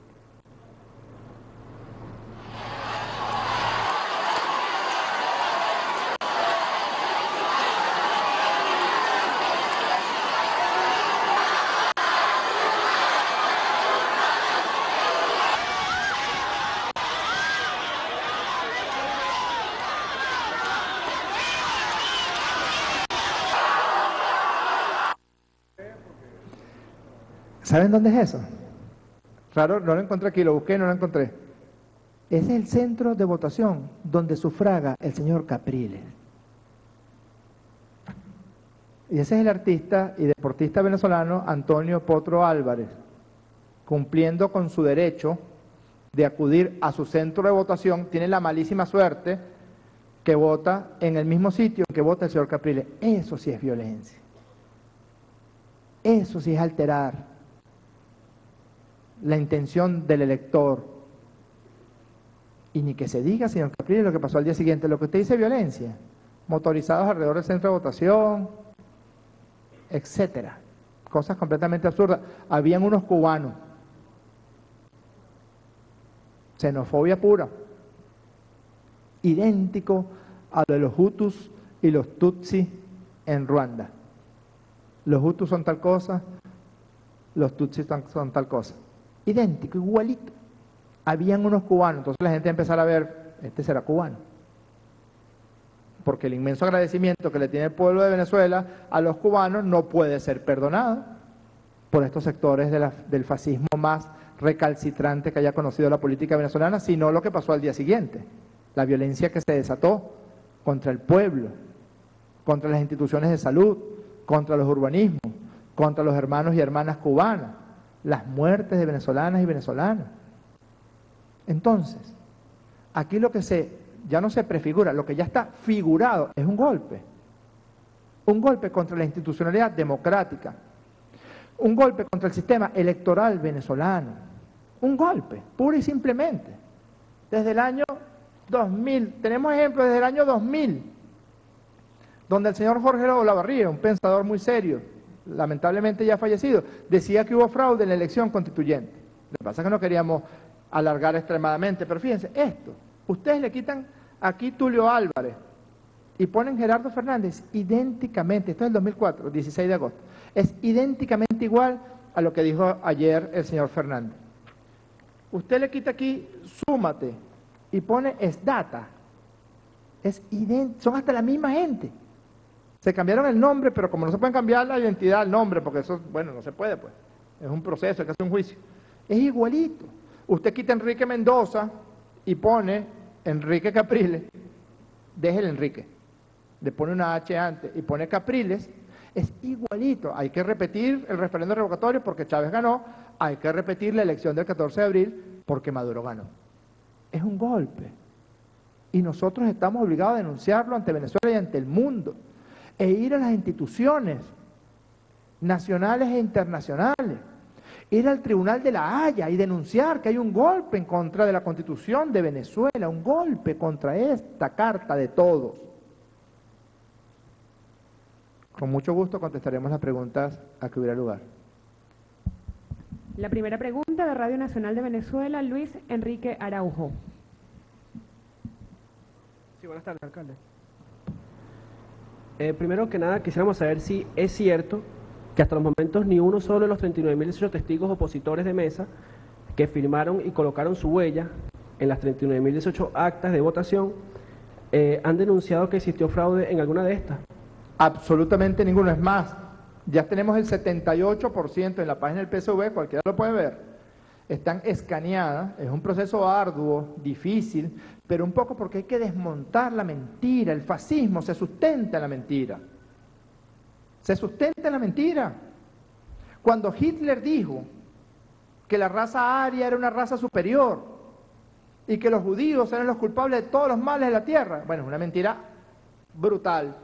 ¿Saben dónde es eso? Raro, no lo encontré aquí, lo busqué y no lo encontré. Ese es el centro de votación donde sufraga el señor Capriles. Y ese es el artista y deportista venezolano Antonio Potro Álvarez, cumpliendo con su derecho de acudir a su centro de votación. Tiene la malísima suerte que vota en el mismo sitio en que vota el señor Capriles. Eso sí es violencia. Eso sí es alterar la intención del elector. Y ni que se diga, señor Capriles, lo que pasó al día siguiente. Lo que usted dice, violencia. Motorizados alrededor del centro de votación, etcétera. Cosas completamente absurdas. Habían unos cubanos. Xenofobia pura. Idéntico a lo de los Hutus y los Tutsi en Ruanda. Los Hutus son tal cosa, los Tutsi son tal cosa. Idéntico, igualito. Habían unos cubanos, entonces la gente empezó a ver, este será cubano. Porque el inmenso agradecimiento que le tiene el pueblo de Venezuela a los cubanos no puede ser perdonado por estos sectores del fascismo más recalcitrante que haya conocido la política venezolana, sino lo que pasó al día siguiente. La violencia que se desató contra el pueblo, contra las instituciones de salud, contra los urbanismos, contra los hermanos y hermanas cubanas, las muertes de venezolanas y venezolanos. Entonces, aquí lo que ya no se prefigura, lo que ya está figurado es un golpe contra la institucionalidad democrática, un golpe contra el sistema electoral venezolano, un golpe, pura y simplemente. Desde el año 2000, tenemos ejemplos desde el año 2000, donde el señor Jorge Olavarría, un pensador muy serio, lamentablemente ya fallecido, decía que hubo fraude en la elección constituyente. Lo que pasa es que no queríamos alargar extremadamente, pero fíjense, esto, ustedes le quitan aquí Tulio Álvarez y ponen Gerardo Fernández idénticamente, esto es el 2004, 16 de agosto, es idénticamente igual a lo que dijo ayer el señor Fernández. Usted le quita aquí súmate y pone SDATA, son hasta la misma gente. Se cambiaron el nombre, pero como no se puede cambiar la identidad al nombre, porque eso, bueno, no se puede, pues. Es un proceso, hay que hacer un juicio. Es igualito. Usted quita Enrique Mendoza y pone Enrique Capriles, deje el Enrique, le pone una H antes y pone Capriles, es igualito. Hay que repetir el referendo revocatorio porque Chávez ganó, hay que repetir la elección del 14 de abril porque Maduro ganó. Es un golpe. Y nosotros estamos obligados a denunciarlo ante Venezuela y ante el mundo, e ir a las instituciones nacionales e internacionales, ir al Tribunal de la Haya y denunciar que hay un golpe en contra de la Constitución de Venezuela, un golpe contra esta Carta de Todos. Con mucho gusto contestaremos las preguntas a que hubiera lugar. La primera pregunta de Radio Nacional de Venezuela, Luis Enrique Araujo. Sí, buenas tardes, alcalde. Primero que nada, quisiéramos saber si es cierto que hasta los momentos ni uno solo de los 39.018 testigos opositores de mesa que firmaron y colocaron su huella en las 39.018 actas de votación han denunciado que existió fraude en alguna de estas. Absolutamente ninguno. Es más, ya tenemos el 78% en la página del PSV, cualquiera lo puede ver. Están escaneadas, es un proceso arduo, difícil, pero un poco porque hay que desmontar la mentira. El fascismo se sustenta en la mentira. Se sustenta en la mentira. Cuando Hitler dijo que la raza aria era una raza superior y que los judíos eran los culpables de todos los males de la tierra, bueno, es una mentira brutal.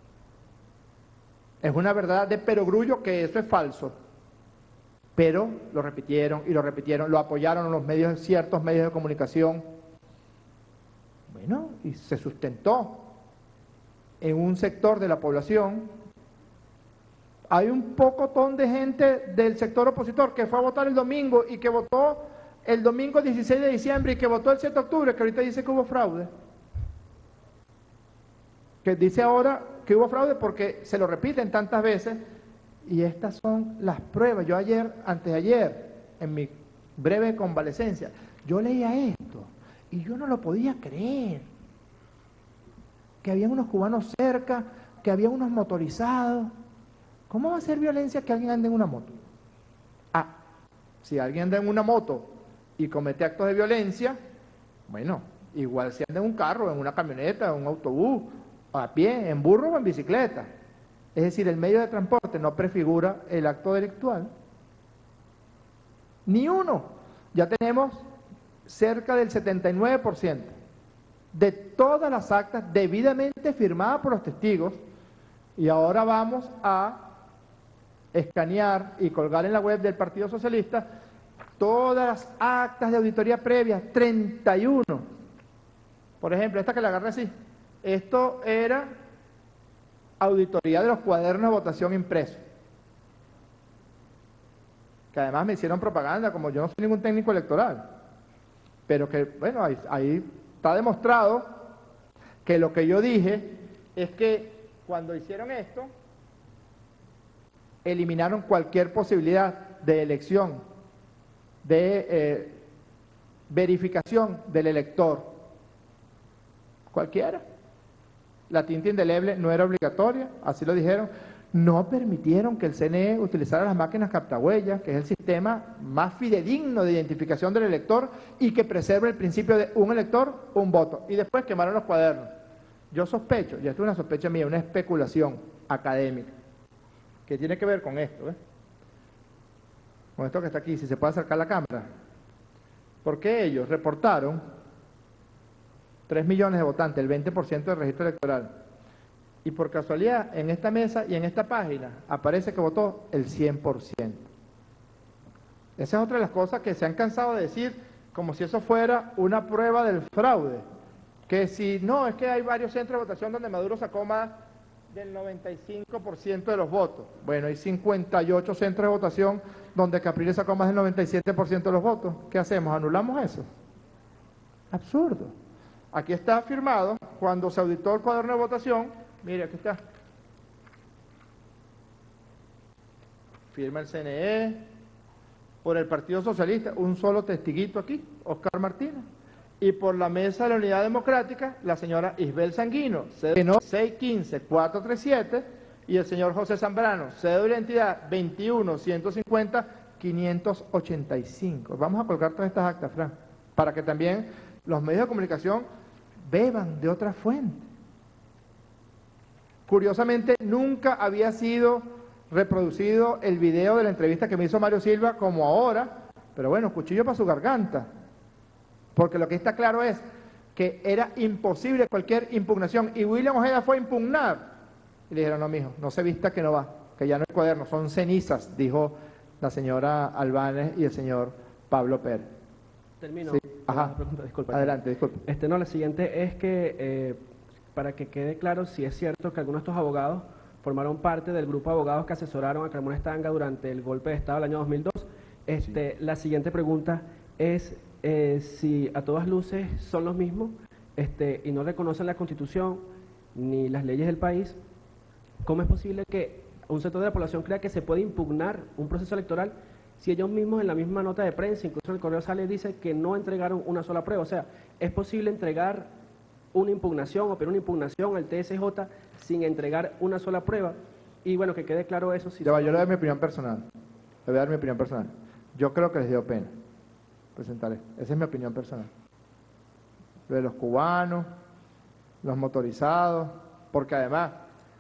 Es una verdad de perogrullo que eso es falso. Pero lo repitieron y lo repitieron, lo apoyaron los medios, ciertos medios de comunicación. Bueno, y se sustentó en un sector de la población. Hay un pocotón de gente del sector opositor que fue a votar el domingo y que votó el domingo 16 de diciembre y que votó el 7 de octubre, que ahorita dice que hubo fraude. Que dice ahora que hubo fraude porque se lo repiten tantas veces. Y estas son las pruebas. Yo ayer, antes de ayer, en mi breve convalecencia, yo leía esto y yo no lo podía creer. Que había unos cubanos cerca, que había unos motorizados. ¿Cómo va a ser violencia que alguien ande en una moto? Ah, si alguien anda en una moto y comete actos de violencia, bueno, igual si anda en un carro, en una camioneta, en un autobús, a pie, en burro o en bicicleta. Es decir, el medio de transporte no prefigura el acto delictual. Ni uno. Ya tenemos cerca del 79% de todas las actas debidamente firmadas por los testigos, y ahora vamos a escanear y colgar en la web del Partido Socialista todas las actas de auditoría previa, 31. Por ejemplo, esta que la agarré así. Esto era auditoría de los cuadernos de votación impresos, que además me hicieron propaganda, como yo no soy ningún técnico electoral, pero que, bueno, ahí está demostrado que lo que yo dije es que cuando hicieron esto, eliminaron cualquier posibilidad de elección, de verificación del elector, cualquiera. La tinta indeleble no era obligatoria, así lo dijeron. No permitieron que el CNE utilizara las máquinas captahuellas, que es el sistema más fidedigno de identificación del elector y que preserva el principio de un elector, un voto. Y después quemaron los cuadernos. Yo sospecho, y esto es una sospecha mía, una especulación académica, que tiene que ver con esto, ¿eh? Con esto que está aquí, si se puede acercar la cámara. Porque ellos reportaron 3 millones de votantes, el 20% del registro electoral. Y por casualidad, en esta mesa y en esta página aparece que votó el 100%. Esa es otra de las cosas que se han cansado de decir, como si eso fuera una prueba del fraude. Que si no, es que hay varios centros de votación donde Maduro sacó más del 95% de los votos. Bueno, hay 58 centros de votación donde Capriles sacó más del 97% de los votos. ¿Qué hacemos? ¿Anulamos eso? Absurdo. Aquí está firmado, cuando se auditó el cuaderno de votación, mire, aquí está. Firma el CNE, por el Partido Socialista, un solo testiguito aquí, Oscar Martínez. Y por la Mesa de la Unidad Democrática, la señora Isbel Sanguino, cédula 615-437, y el señor José Zambrano, cédula de identidad 21-150-585. Vamos a colgar todas estas actas, Fran, para que también los medios de comunicación beban de otra fuente. Curiosamente, nunca había sido reproducido el video de la entrevista que me hizo Mario Silva como ahora, pero bueno, cuchillo para su garganta. Porque lo que está claro es que era imposible cualquier impugnación. Y William Ojeda fue a impugnar. Y le dijeron, no, mijo, no se vista que no va, que ya no hay cuaderno, son cenizas, dijo la señora Albáñez y el señor Pablo Pérez. Termino. Sí. Ajá. Disculpa. Adelante, disculpe. No, la siguiente es que, para que quede claro si es cierto que algunos de estos abogados formaron parte del grupo de abogados que asesoraron a Carmona Estanga durante el golpe de Estado del año 2002. Sí. La siguiente pregunta es si a todas luces son los mismos y no reconocen la Constitución ni las leyes del país. ¿Cómo es posible que un sector de la población crea que se puede impugnar un proceso electoral si ellos mismos en la misma nota de prensa, incluso en el Correo sale, dice que no entregaron una sola prueba? O sea, ¿es posible entregar una impugnación o pedir una impugnación al TSJ sin entregar una sola prueba? Y bueno, que quede claro eso. Si yo le voy a dar mi opinión personal. Le voy a dar mi opinión personal. Yo creo que les dio pena presentar esto. Esa es mi opinión personal. Lo de los cubanos, los motorizados, porque además,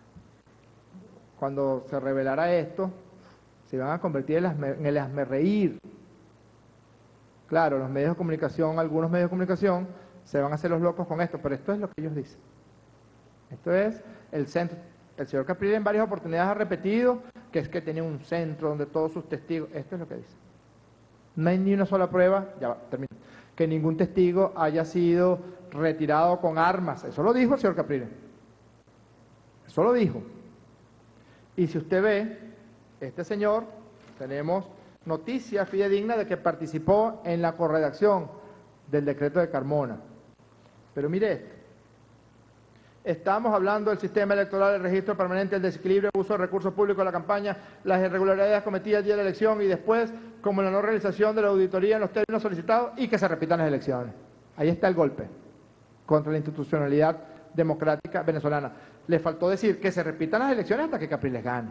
cuando se revelara esto, se van a convertir en el hazmerreír. Claro, los medios de comunicación, algunos medios de comunicación, se van a hacer los locos con esto, pero esto es lo que ellos dicen. Esto es el centro. El señor Capriles en varias oportunidades ha repetido que es que tenía un centro donde todos sus testigos, esto es lo que dice. No hay ni una sola prueba, ya va, termino, que ningún testigo haya sido retirado con armas. Eso lo dijo el señor Capriles. Eso lo dijo. Y si usted ve, este señor, tenemos noticia fidedigna de que participó en la corredacción del decreto de Carmona. Pero mire esto. Estamos hablando del sistema electoral, el registro permanente, el desequilibrio, el uso de recursos públicos de la campaña, las irregularidades cometidas el día de la elección y después, como la no realización de la auditoría en los términos solicitados y que se repitan las elecciones. Ahí está el golpe contra la institucionalidad democrática venezolana. Le faltó decir que se repitan las elecciones hasta que Capriles gane.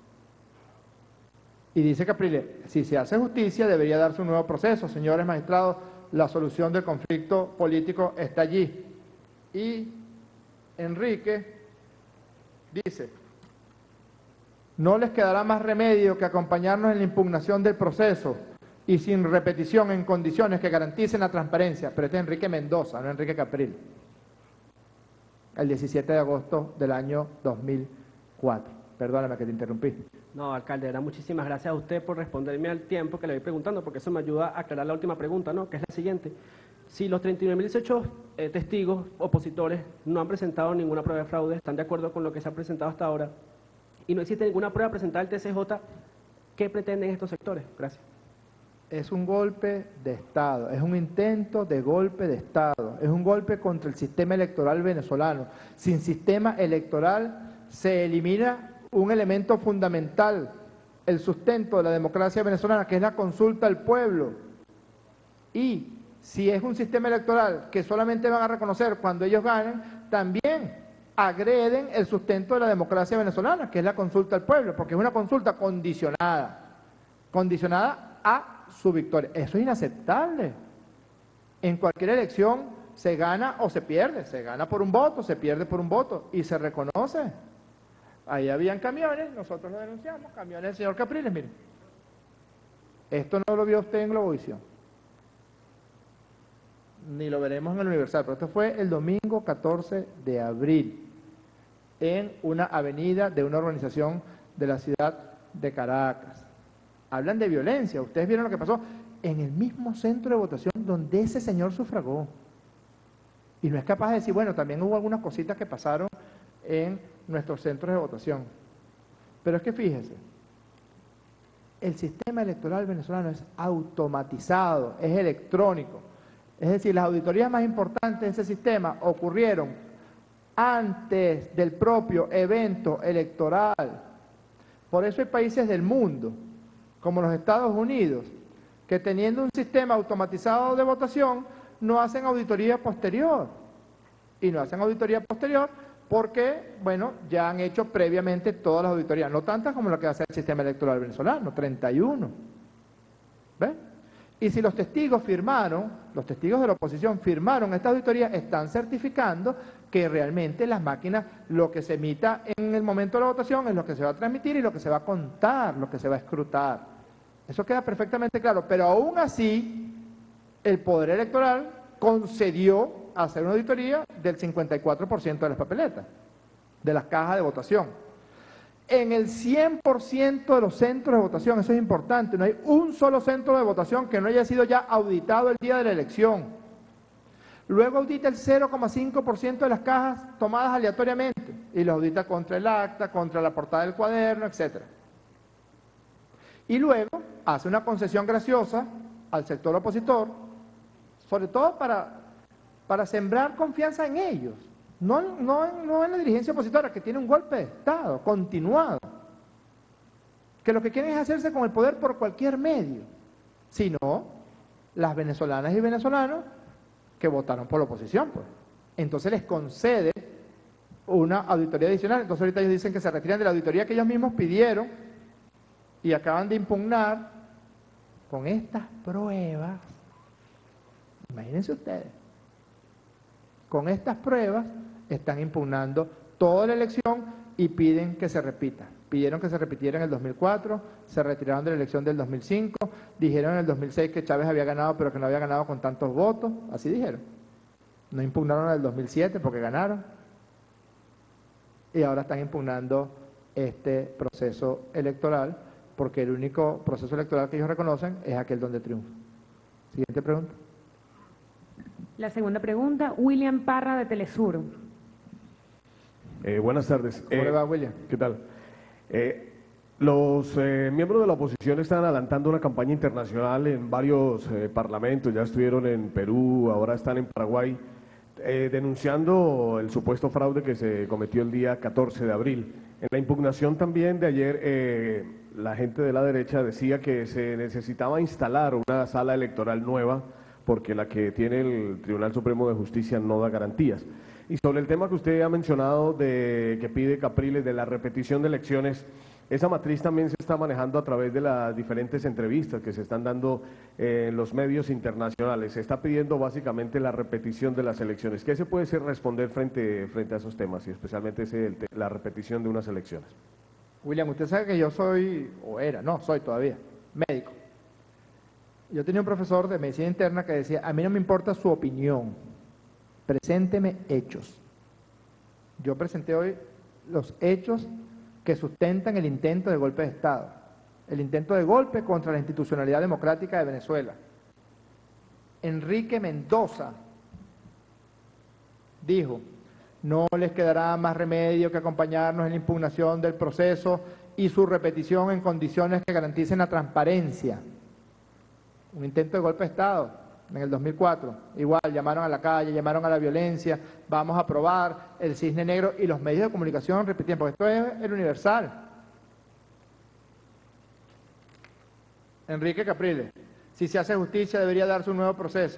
Y dice Capriles, si se hace justicia debería darse un nuevo proceso. Señores magistrados, la solución del conflicto político está allí. Y Enrique dice, no les quedará más remedio que acompañarnos en la impugnación del proceso y sin repetición en condiciones que garanticen la transparencia. Pero este es Enrique Mendoza, no Enrique Capriles. El 17 de agosto del año 2004. Perdóname que te interrumpí. No, alcalde, muchísimas gracias a usted por responderme al tiempo que le voy preguntando, porque eso me ayuda a aclarar la última pregunta, ¿no? Que es la siguiente. Si los 39.018 testigos opositores no han presentado ninguna prueba de fraude, están de acuerdo con lo que se ha presentado hasta ahora, y no existe ninguna prueba presentada al TSJ, ¿qué pretenden estos sectores? Gracias. Es un golpe de Estado, es un intento de golpe de Estado, es un golpe contra el sistema electoral venezolano. Sin sistema electoral se elimina un elemento fundamental, el sustento de la democracia venezolana, que es la consulta al pueblo. Y si es un sistema electoral que solamente van a reconocer cuando ellos ganen, también agreden el sustento de la democracia venezolana, que es la consulta al pueblo, porque es una consulta condicionada a su victoria. Eso es inaceptable. En cualquier elección se gana o se pierde, se gana por un voto, se pierde por un voto, y se reconoce. Ahí habían camiones, nosotros lo denunciamos, camiones del señor Capriles, miren. Esto no lo vio usted en Globovisión, ni lo veremos en el Universal, pero esto fue el domingo 14 de abril, en una avenida de una urbanización de la ciudad de Caracas. Hablan de violencia, ustedes vieron lo que pasó en el mismo centro de votación donde ese señor sufragó. Y no es capaz de decir, bueno, también hubo algunas cositas que pasaron en nuestros centros de votación. Pero es que fíjese, el sistema electoral venezolano es automatizado, es electrónico. Es decir, las auditorías más importantes de ese sistema ocurrieron antes del propio evento electoral. Por eso hay países del mundo, como los Estados Unidos, que teniendo un sistema automatizado de votación, no hacen auditoría posterior. Y no hacen auditoría posterior porque, bueno, ya han hecho previamente todas las auditorías, no tantas como las que hace el sistema electoral venezolano, 31. ¿Ves? Y si los testigos firmaron, los testigos de la oposición firmaron esta auditoría, están certificando que realmente las máquinas, lo que se emita en el momento de la votación es lo que se va a transmitir y lo que se va a contar, lo que se va a escrutar. Eso queda perfectamente claro, pero aún así, el Poder Electoral concedió hacer una auditoría del 54% de las papeletas, de las cajas de votación. En el 100% de los centros de votación, eso es importante, no hay un solo centro de votación que no haya sido ya auditado el día de la elección. Luego audita el 0,5% de las cajas tomadas aleatoriamente y lo audita contra el acta, contra la portada del cuaderno, etc. Y luego hace una concesión graciosa al sector opositor, sobre todo para sembrar confianza en ellos. No en la dirigencia opositora, que tiene un golpe de Estado continuado, que lo que quieren es hacerse con el poder por cualquier medio, sino las venezolanas y venezolanos que votaron por la oposición, pues. Entonces les concede una auditoría adicional. Entonces ahorita ellos dicen que se retiran de la auditoría que ellos mismos pidieron y acaban de impugnar con estas pruebas. Imagínense ustedes, con estas pruebas están impugnando toda la elección y piden que se repita. Pidieron que se repitiera en el 2004, se retiraron de la elección del 2005, dijeron en el 2006 que Chávez había ganado, pero que no había ganado con tantos votos, así dijeron. No impugnaron el 2007 porque ganaron. Y ahora están impugnando este proceso electoral porque el único proceso electoral que ellos reconocen es aquel donde triunfa. Siguiente pregunta. La segunda pregunta, William Parra de Telesur. Buenas tardes. ¿Cómo le va, William? ¿Qué tal? Los miembros de la oposición están adelantando una campaña internacional en varios parlamentos, ya estuvieron en Perú, ahora están en Paraguay, denunciando el supuesto fraude que se cometió el día 14 de abril. En la impugnación también de ayer, la gente de la derecha decía que se necesitaba instalar una sala electoral nueva porque la que tiene el Tribunal Supremo de Justicia no da garantías. Y sobre el tema que usted ha mencionado de que pide Capriles de la repetición de elecciones, esa matriz también se está manejando a través de las diferentes entrevistas que se están dando en los medios internacionales. Se está pidiendo básicamente la repetición de las elecciones. ¿Qué se puede responder frente a esos temas y especialmente la repetición de unas elecciones? William, usted sabe que yo soy, soy todavía, médico. Yo tenía un profesor de medicina interna que decía, a mí no me importa su opinión, presénteme hechos. Yo presenté hoy los hechos que sustentan el intento de golpe de Estado, el intento de golpe contra la institucionalidad democrática de Venezuela. Enrique Mendoza dijo, no les quedará más remedio que acompañarnos en la impugnación del proceso y su repetición en condiciones que garanticen la transparencia. Un intento de golpe de Estado en el 2004, igual llamaron a la calle, llamaron a la violencia, vamos a aprobar el cisne negro y los medios de comunicación repetían, porque esto es el Universal. Enrique Capriles, si se hace justicia debería darse un nuevo proceso.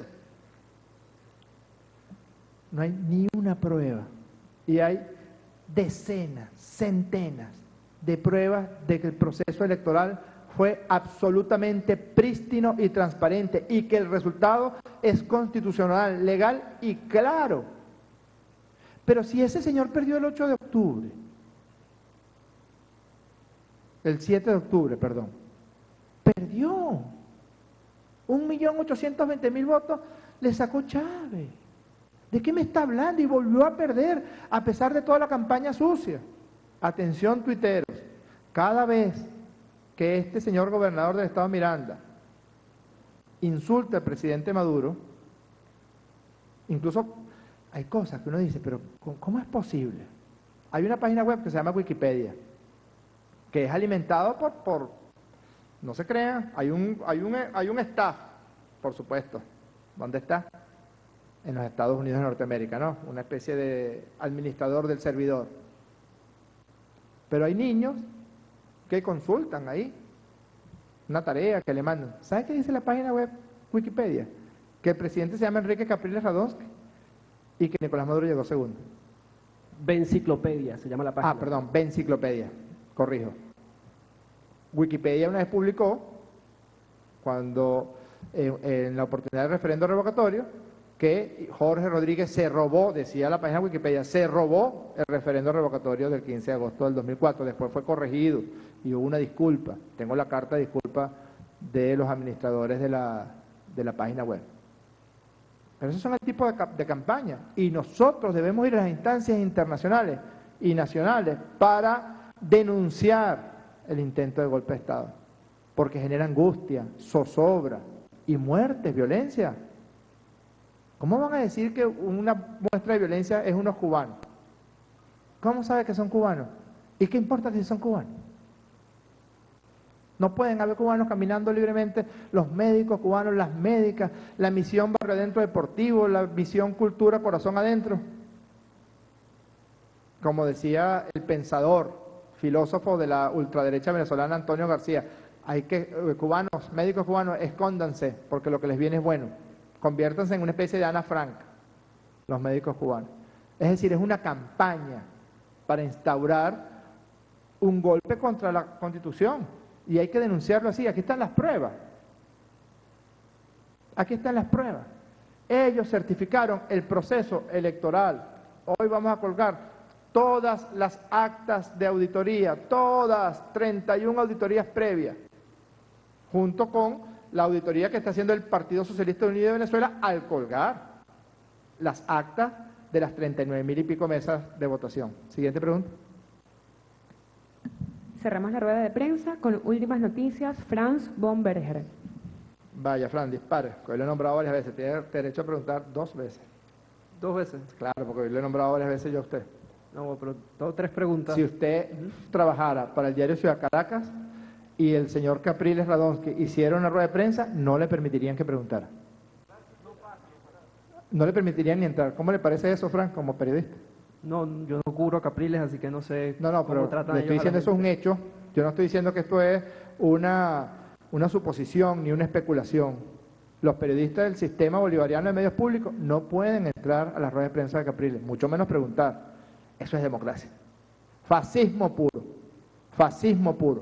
No hay ni una prueba y hay decenas, centenas de pruebas de que el proceso electoral fue absolutamente prístino y transparente y que el resultado es constitucional, legal y claro. Pero si ese señor perdió el 8 de octubre, el 7 de octubre, perdón, perdió 1.820.000 votos, le sacó Chávez. ¿De qué me está hablando? Y volvió a perder a pesar de toda la campaña sucia. Atención, tuiteros, cada vez que este señor gobernador del estado Miranda insulta al presidente Maduro, incluso hay cosas que uno dice, pero ¿cómo es posible? Hay una página web que se llama Wikipedia, que es alimentado no se crean, hay un staff, por supuesto. ¿Dónde está? En los Estados Unidos de Norteamérica, ¿no? Una especie de administrador del servidor. Pero hay niños que consultan ahí, una tarea que le mandan. ¿Sabe qué dice la página web Wikipedia? Que el presidente se llama Enrique Capriles Radonsky y que Nicolás Maduro llegó segundo. Benciclopedia se llama la página. Ah, perdón, Benciclopedia, corrijo. Wikipedia una vez publicó, cuando en la oportunidad del referendo revocatorio, que Jorge Rodríguez se robó, decía la página Wikipedia, se robó el referendo revocatorio del 15 de agosto del 2004. Después fue corregido y hubo una disculpa. Tengo la carta de disculpa de los administradores de la página web. Pero esos son el tipo de campaña. Y nosotros debemos ir a las instancias internacionales y nacionales para denunciar el intento de golpe de Estado. Porque genera angustia, zozobra y muertes, violencia. ¿Cómo van a decir que una muestra de violencia es unos cubanos? ¿Cómo sabe que son cubanos? ¿Y qué importa si son cubanos? No pueden haber cubanos caminando libremente, los médicos cubanos, las médicas, la misión Barrio Adentro Deportivo, la misión Cultura Corazón Adentro. Como decía el pensador, filósofo de la ultraderecha venezolana Antonio García, cubanos, médicos cubanos, escóndanse porque lo que les viene es bueno. Conviértanse en una especie de Ana Frank, los médicos cubanos. Es decir, es una campaña para instaurar un golpe contra la Constitución. Y hay que denunciarlo así. Aquí están las pruebas. Aquí están las pruebas. Ellos certificaron el proceso electoral. Hoy vamos a colgar todas las actas de auditoría, todas, 31 auditorías previas, junto con la auditoría que está haciendo el Partido Socialista Unido de Venezuela al colgar las actas de las 39.000 y pico mesas de votación. Siguiente pregunta. Cerramos la rueda de prensa con últimas noticias. Franz Bomberger. Vaya, Fran, dispare, que hoy lo he nombrado varias veces. Tiene derecho a preguntar 2 veces. 2 veces. Claro, porque hoy lo he nombrado varias veces yo a usted. No, pero tengo 3 preguntas. Si usted trabajara para el diario Ciudad Caracas y el señor Capriles Radonsky hiciera una rueda de prensa, no le permitirían que preguntara. No le permitirían ni entrar. ¿Cómo le parece eso, Fran, como periodista? No, yo no cubro a Capriles, así que no sé No, pero le estoy diciendo eso es un hecho. Yo no estoy diciendo que esto es una suposición ni una especulación. Los periodistas del sistema bolivariano de medios públicos no pueden entrar a las ruedas de prensa de Capriles, mucho menos preguntar. Eso es democracia. Fascismo puro. Fascismo puro.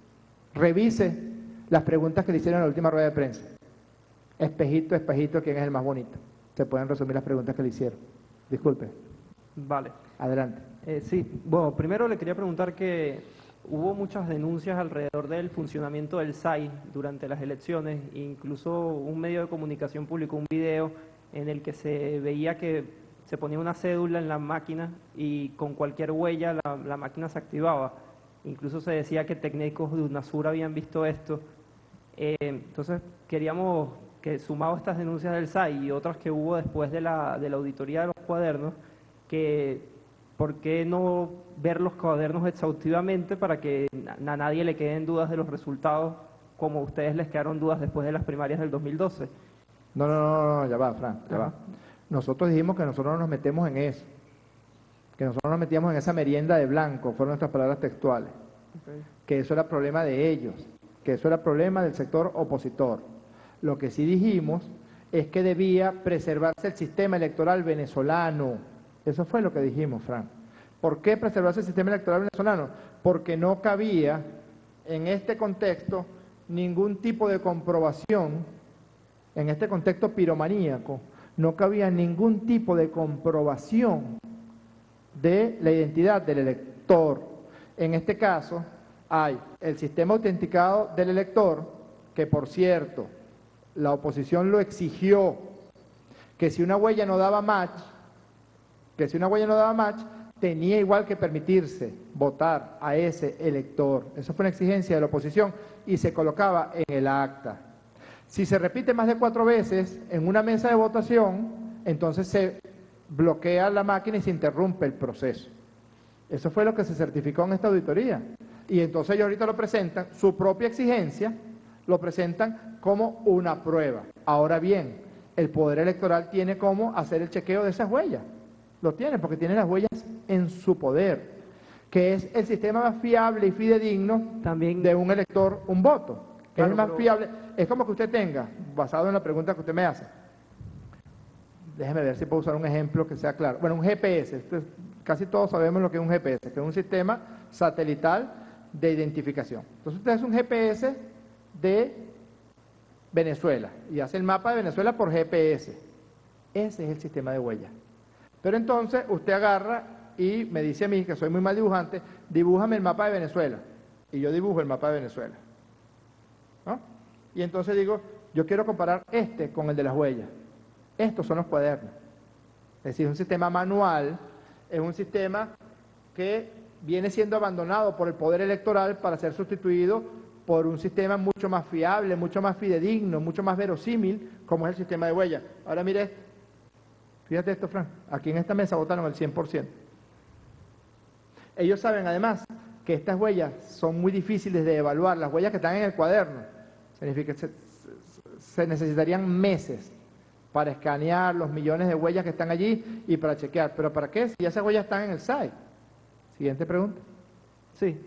Revise las preguntas que le hicieron en la última rueda de prensa. Espejito, espejito, ¿quién es el más bonito? Se pueden resumir las preguntas que le hicieron. Disculpe. Vale. Adelante. Sí, bueno, primero le quería preguntar que hubo muchas denuncias alrededor del funcionamiento del SAI durante las elecciones, incluso un medio de comunicación publicó un video en el que se veía que se ponía una cédula en la máquina y con cualquier huella la máquina se activaba. Incluso se decía que técnicos de UNASUR habían visto esto. Entonces queríamos que, sumado a estas denuncias del SAI y otras que hubo después de la auditoría de los cuadernos, que por qué no ver los cuadernos exhaustivamente para que a nadie le queden dudas de los resultados, como a ustedes les quedaron dudas después de las primarias del 2012. No, ya va, Fran, ya va. Nosotros dijimos que nosotros no nos metemos en eso, que nosotros nos metíamos en esa merienda de blanco, fueron nuestras palabras textuales, que eso era problema de ellos, que eso era problema del sector opositor. Lo que sí dijimos es que debía preservarse el sistema electoral venezolano. Eso fue lo que dijimos, Fran. ¿Por qué preservarse el sistema electoral venezolano? Porque no cabía en este contexto ningún tipo de comprobación, en este contexto piromaníaco, no cabía ningún tipo de comprobación de la identidad del elector. En este caso, hay el sistema autenticado del elector, que por cierto, la oposición lo exigió, que si una huella no daba match, tenía igual que permitirse votar a ese elector. Esa fue una exigencia de la oposición y se colocaba en el acta. Si se repite más de 4 veces en una mesa de votación, entonces se bloquea la máquina y se interrumpe el proceso. Eso fue lo que se certificó en esta auditoría. Y entonces ellos ahorita lo presentan, su propia exigencia, lo presentan como una prueba. Ahora bien, el Poder Electoral tiene cómo hacer el chequeo de esas huellas. Lo tiene, porque tiene las huellas en su poder, que es el sistema más fiable y fidedigno También de un elector, un voto. Claro, es el más pero- fiable. Es como que usted tenga, basado en la pregunta que usted me hace, déjeme ver si puedo usar un ejemplo que sea claro. Bueno, un GPS. Casi todos sabemos lo que es un GPS, que es un sistema satelital de identificación. Entonces usted es un GPS de Venezuela y hace el mapa de Venezuela por GPS. Ese es el sistema de huellas. Pero entonces usted agarra y me dice a mí, que soy muy mal dibujante, dibújame el mapa de Venezuela. Y yo dibujo el mapa de Venezuela, ¿no? Y entonces digo, yo quiero comparar este con el de las huellas. Estos son los cuadernos. Es decir, es un sistema manual, es un sistema que viene siendo abandonado por el Poder Electoral para ser sustituido por un sistema mucho más fiable, mucho más fidedigno, mucho más verosímil, como es el sistema de huellas. Ahora mire esto. Fíjate esto, Fran. Aquí en esta mesa votaron el 100%. Ellos saben, además, que estas huellas son muy difíciles de evaluar. Las huellas que están en el cuaderno, significa que se necesitarían meses para escanear los millones de huellas que están allí y para chequear. ¿Pero para qué? Si ya esas huellas están en el site. Siguiente pregunta. Sí,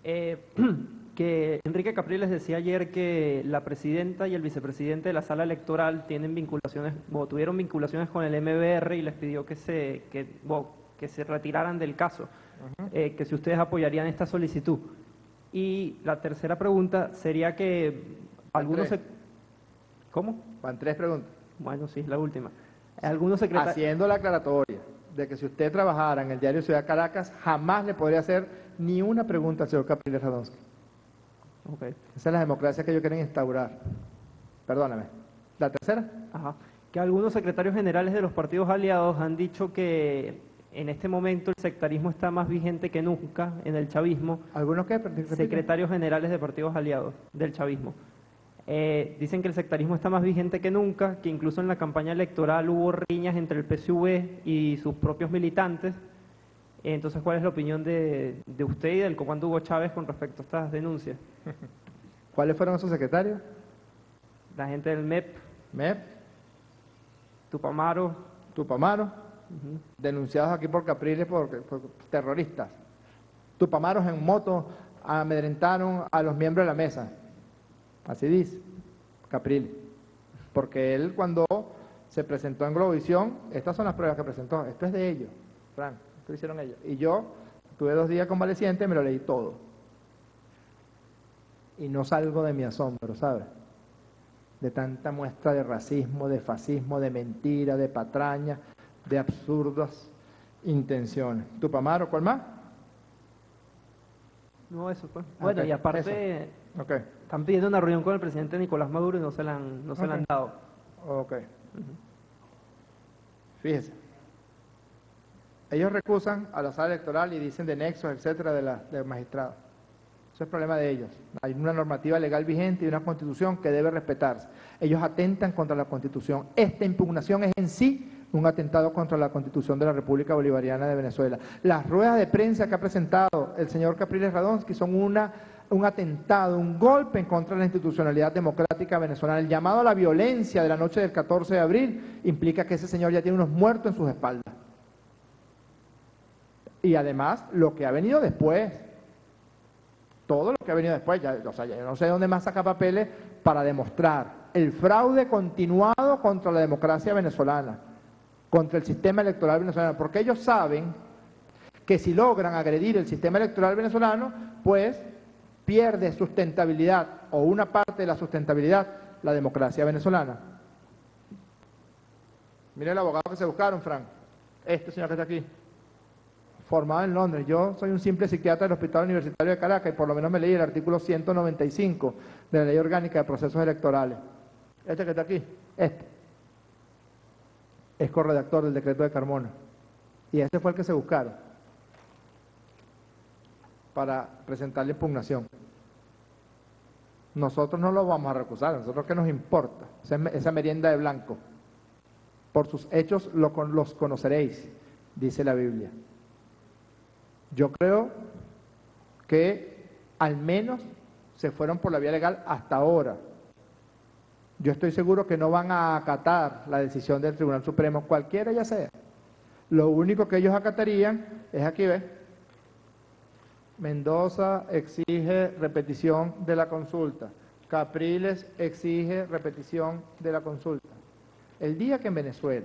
que Enrique Capriles decía ayer que la presidenta y el vicepresidente de la sala electoral tienen vinculaciones, o tuvieron vinculaciones con el MBR y les pidió que se retiraran del caso, que si ustedes apoyarían esta solicitud. Y la tercera pregunta sería que algunos... tres. ¿Cómo? Van 3 preguntas. Bueno, sí, la última. Algunos secretarios... Haciendo la aclaratoria de que si usted trabajara en el diario Ciudad Caracas, jamás le podría hacer ni una pregunta al señor Capriles Radonsky. Okay. Esa es la democracia que ellos quieren instaurar. Perdóname. ¿La tercera? Ajá. Que algunos secretarios generales de los partidos aliados han dicho que en este momento el sectarismo está más vigente que nunca en el chavismo. ¿Algunos qué? Repite. Secretarios generales de partidos aliados del chavismo. Dicen que el sectarismo está más vigente que nunca, que incluso en la campaña electoral hubo riñas entre el PSV y sus propios militantes. Entonces, ¿cuál es la opinión de usted y del comando Hugo Chávez con respecto a estas denuncias? ¿Cuáles fueron esos secretarios? La gente del MEP, MEP, Tupamaro. Tupamaro, denunciados aquí por Capriles por terroristas. Tupamaros en moto amedrentaron a los miembros de la mesa. Así dice Capriles. Porque él, cuando se presentó en Globovisión, estas son las pruebas que presentó. Esto es de ellos, Frank, esto lo hicieron ellos. Y yo tuve 2 días convaleciente y me lo leí todo. Y no salgo de mi asombro, ¿sabes? De tanta muestra de racismo, de fascismo, de mentira, de patraña, de absurdas intenciones. ¿Tupamaro, cuál más? No, eso fue. Bueno, Ok, y aparte, Ok, están pidiendo una reunión con el presidente Nicolás Maduro y no se la han dado. ok. Fíjese. Ellos recusan a la sala electoral y dicen de nexos, etcétera, de magistrados. Eso es problema de ellos. Hay una normativa legal vigente y una constitución que debe respetarse. Ellos atentan contra la constitución. Esta impugnación es en sí un atentado contra la Constitución de la República Bolivariana de Venezuela. Las ruedas de prensa que ha presentado el señor Capriles Radonsky son un atentado, un golpe en contra de la institucionalidad democrática venezolana. El llamado a la violencia de la noche del 14 de abril implica que ese señor ya tiene unos muertos en sus espaldas. Y además, lo que ha venido después, todo lo que ha venido después, ya yo no sé de dónde más saca papeles para demostrar el fraude continuado contra la democracia venezolana, contra el sistema electoral venezolano, porque ellos saben que si logran agredir el sistema electoral venezolano, pues pierde sustentabilidad, o una parte de la sustentabilidad, la democracia venezolana. Mire el abogado que se buscaron, Frank. Este señor que está aquí, formado en Londres. Yo soy un simple psiquiatra del Hospital Universitario de Caracas y por lo menos me leí el artículo 195 de la Ley Orgánica de Procesos Electorales. Este que está aquí, es corredactor del decreto de Carmona. Y este fue el que se buscaron para presentar la impugnación. Nosotros no lo vamos a recusar, a nosotros qué nos importa, esa merienda de blanco. Por sus hechos los conoceréis, dice la Biblia. Yo creo que al menos se fueron por la vía legal hasta ahora. Yo estoy seguro que no van a acatar la decisión del Tribunal Supremo, cualquiera ya sea. Lo único que ellos acatarían es aquí, ¿ves? Mendoza exige repetición de la consulta. Capriles exige repetición de la consulta. El día que en Venezuela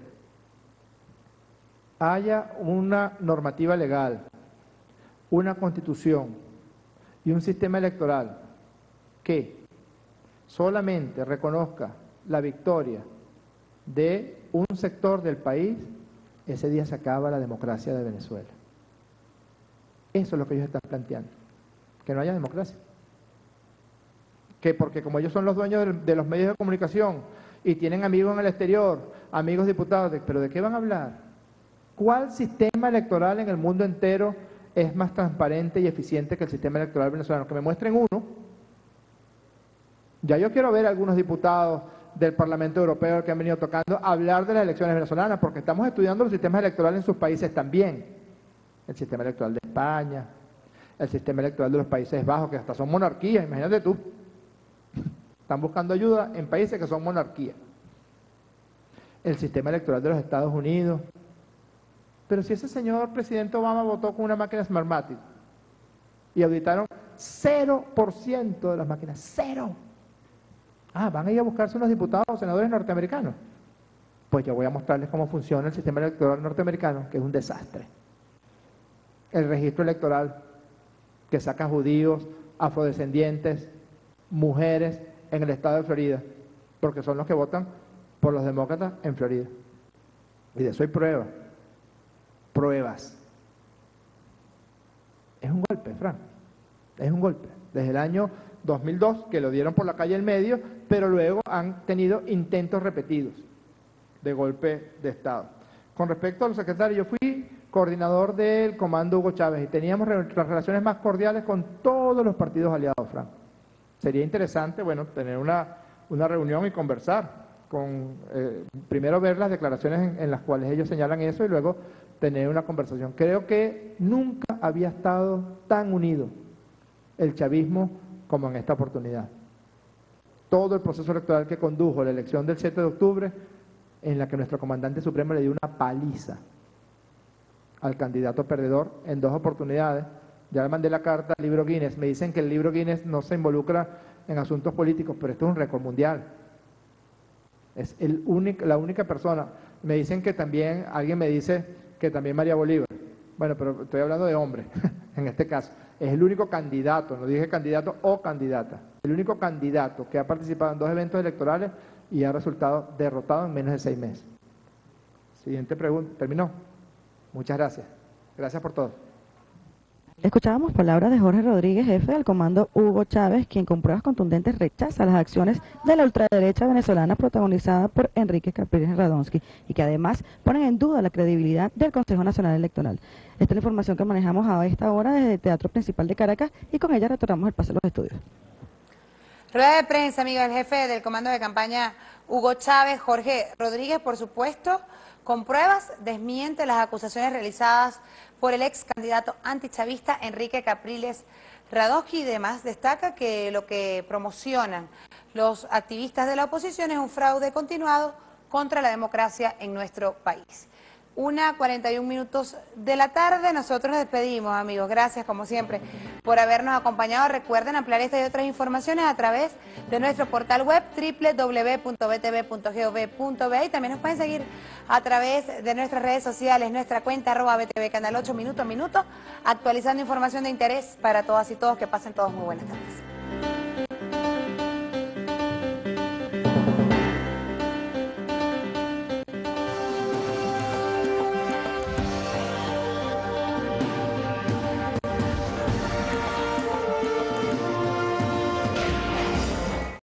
haya una normativa legal, una constitución y un sistema electoral que solamente reconozca la victoria de un sector del país, ese día se acaba la democracia de Venezuela. Eso es lo que ellos están planteando, que no haya democracia. Que porque como ellos son los dueños de los medios de comunicación y tienen amigos en el exterior, amigos diputados, ¿pero de qué van a hablar? ¿Cuál sistema electoral en el mundo entero es más transparente y eficiente que el sistema electoral venezolano? Que me muestren uno. Ya yo quiero ver a algunos diputados del Parlamento Europeo que han venido tocando hablar de las elecciones venezolanas, porque estamos estudiando los sistemas electorales en sus países también. El sistema electoral de España, el sistema electoral de los Países Bajos, que hasta son monarquías, imagínate tú. Están buscando ayuda en países que son monarquías. El sistema electoral de los Estados Unidos. Pero si ese señor presidente Obama votó con una máquina Smartmatic y auditaron 0% de las máquinas, 0%. Van a ir a buscarse unos diputados o senadores norteamericanos. Pues yo voy a mostrarles cómo funciona el sistema electoral norteamericano, que es un desastre. El registro electoral que saca judíos, afrodescendientes, mujeres en el estado de Florida, porque son los que votan por los demócratas en Florida. Y de eso hay pruebas. Pruebas. Es un golpe, Fran. Es un golpe. Desde el año 2002, que lo dieron por la calle en medio, pero luego han tenido intentos repetidos de golpe de Estado. Con respecto a los secretarios, yo fui coordinador del Comando Hugo Chávez y teníamos las relaciones más cordiales con todos los partidos aliados, Fran. Sería interesante, bueno, tener una reunión y conversar, primero ver las declaraciones en las cuales ellos señalan eso y luego tener una conversación. Creo que nunca había estado tan unido el chavismo como en esta oportunidad. Todo el proceso electoral que condujo la elección del 7 de octubre, en la que nuestro comandante supremo le dio una paliza al candidato perdedor en 2 oportunidades. Ya le mandé la carta al libro Guinness. Me dicen que el libro Guinness no se involucra en asuntos políticos, pero esto es un récord mundial. Es la única persona. Me dicen que también, alguien me dice que también María Bolívar. Bueno, pero estoy hablando de hombre, en este caso. Es el único candidato, no dije candidato o candidata, el único candidato que ha participado en 2 eventos electorales y ha resultado derrotado en menos de 6 meses. Siguiente pregunta. ¿Terminó? Muchas gracias. Gracias por todo. Escuchábamos palabras de Jorge Rodríguez, jefe del Comando Hugo Chávez, quien con pruebas contundentes rechaza las acciones de la ultraderecha venezolana protagonizada por Enrique Capriles Radonsky y que además ponen en duda la credibilidad del Consejo Nacional Electoral. Esta es la información que manejamos a esta hora desde el Teatro Principal de Caracas y con ella retornamos el paso a los estudios. Rueda de prensa, amigo, el jefe del comando de campaña Hugo Chávez, Jorge Rodríguez, por supuesto, con pruebas desmiente las acusaciones realizadas por el ex candidato antichavista Enrique Capriles Radonsky y demás destaca que lo que promocionan los activistas de la oposición es un fraude continuado contra la democracia en nuestro país. 1:41 de la tarde, nosotros nos despedimos, amigos. Gracias, como siempre, por habernos acompañado. Recuerden ampliar esta y otras informaciones a través de nuestro portal web www.btv.gov.be y también nos pueden seguir a través de nuestras redes sociales, nuestra cuenta @BTV Canal 8, minuto a minuto, actualizando información de interés para todas y todos. Que pasen todos muy buenas tardes.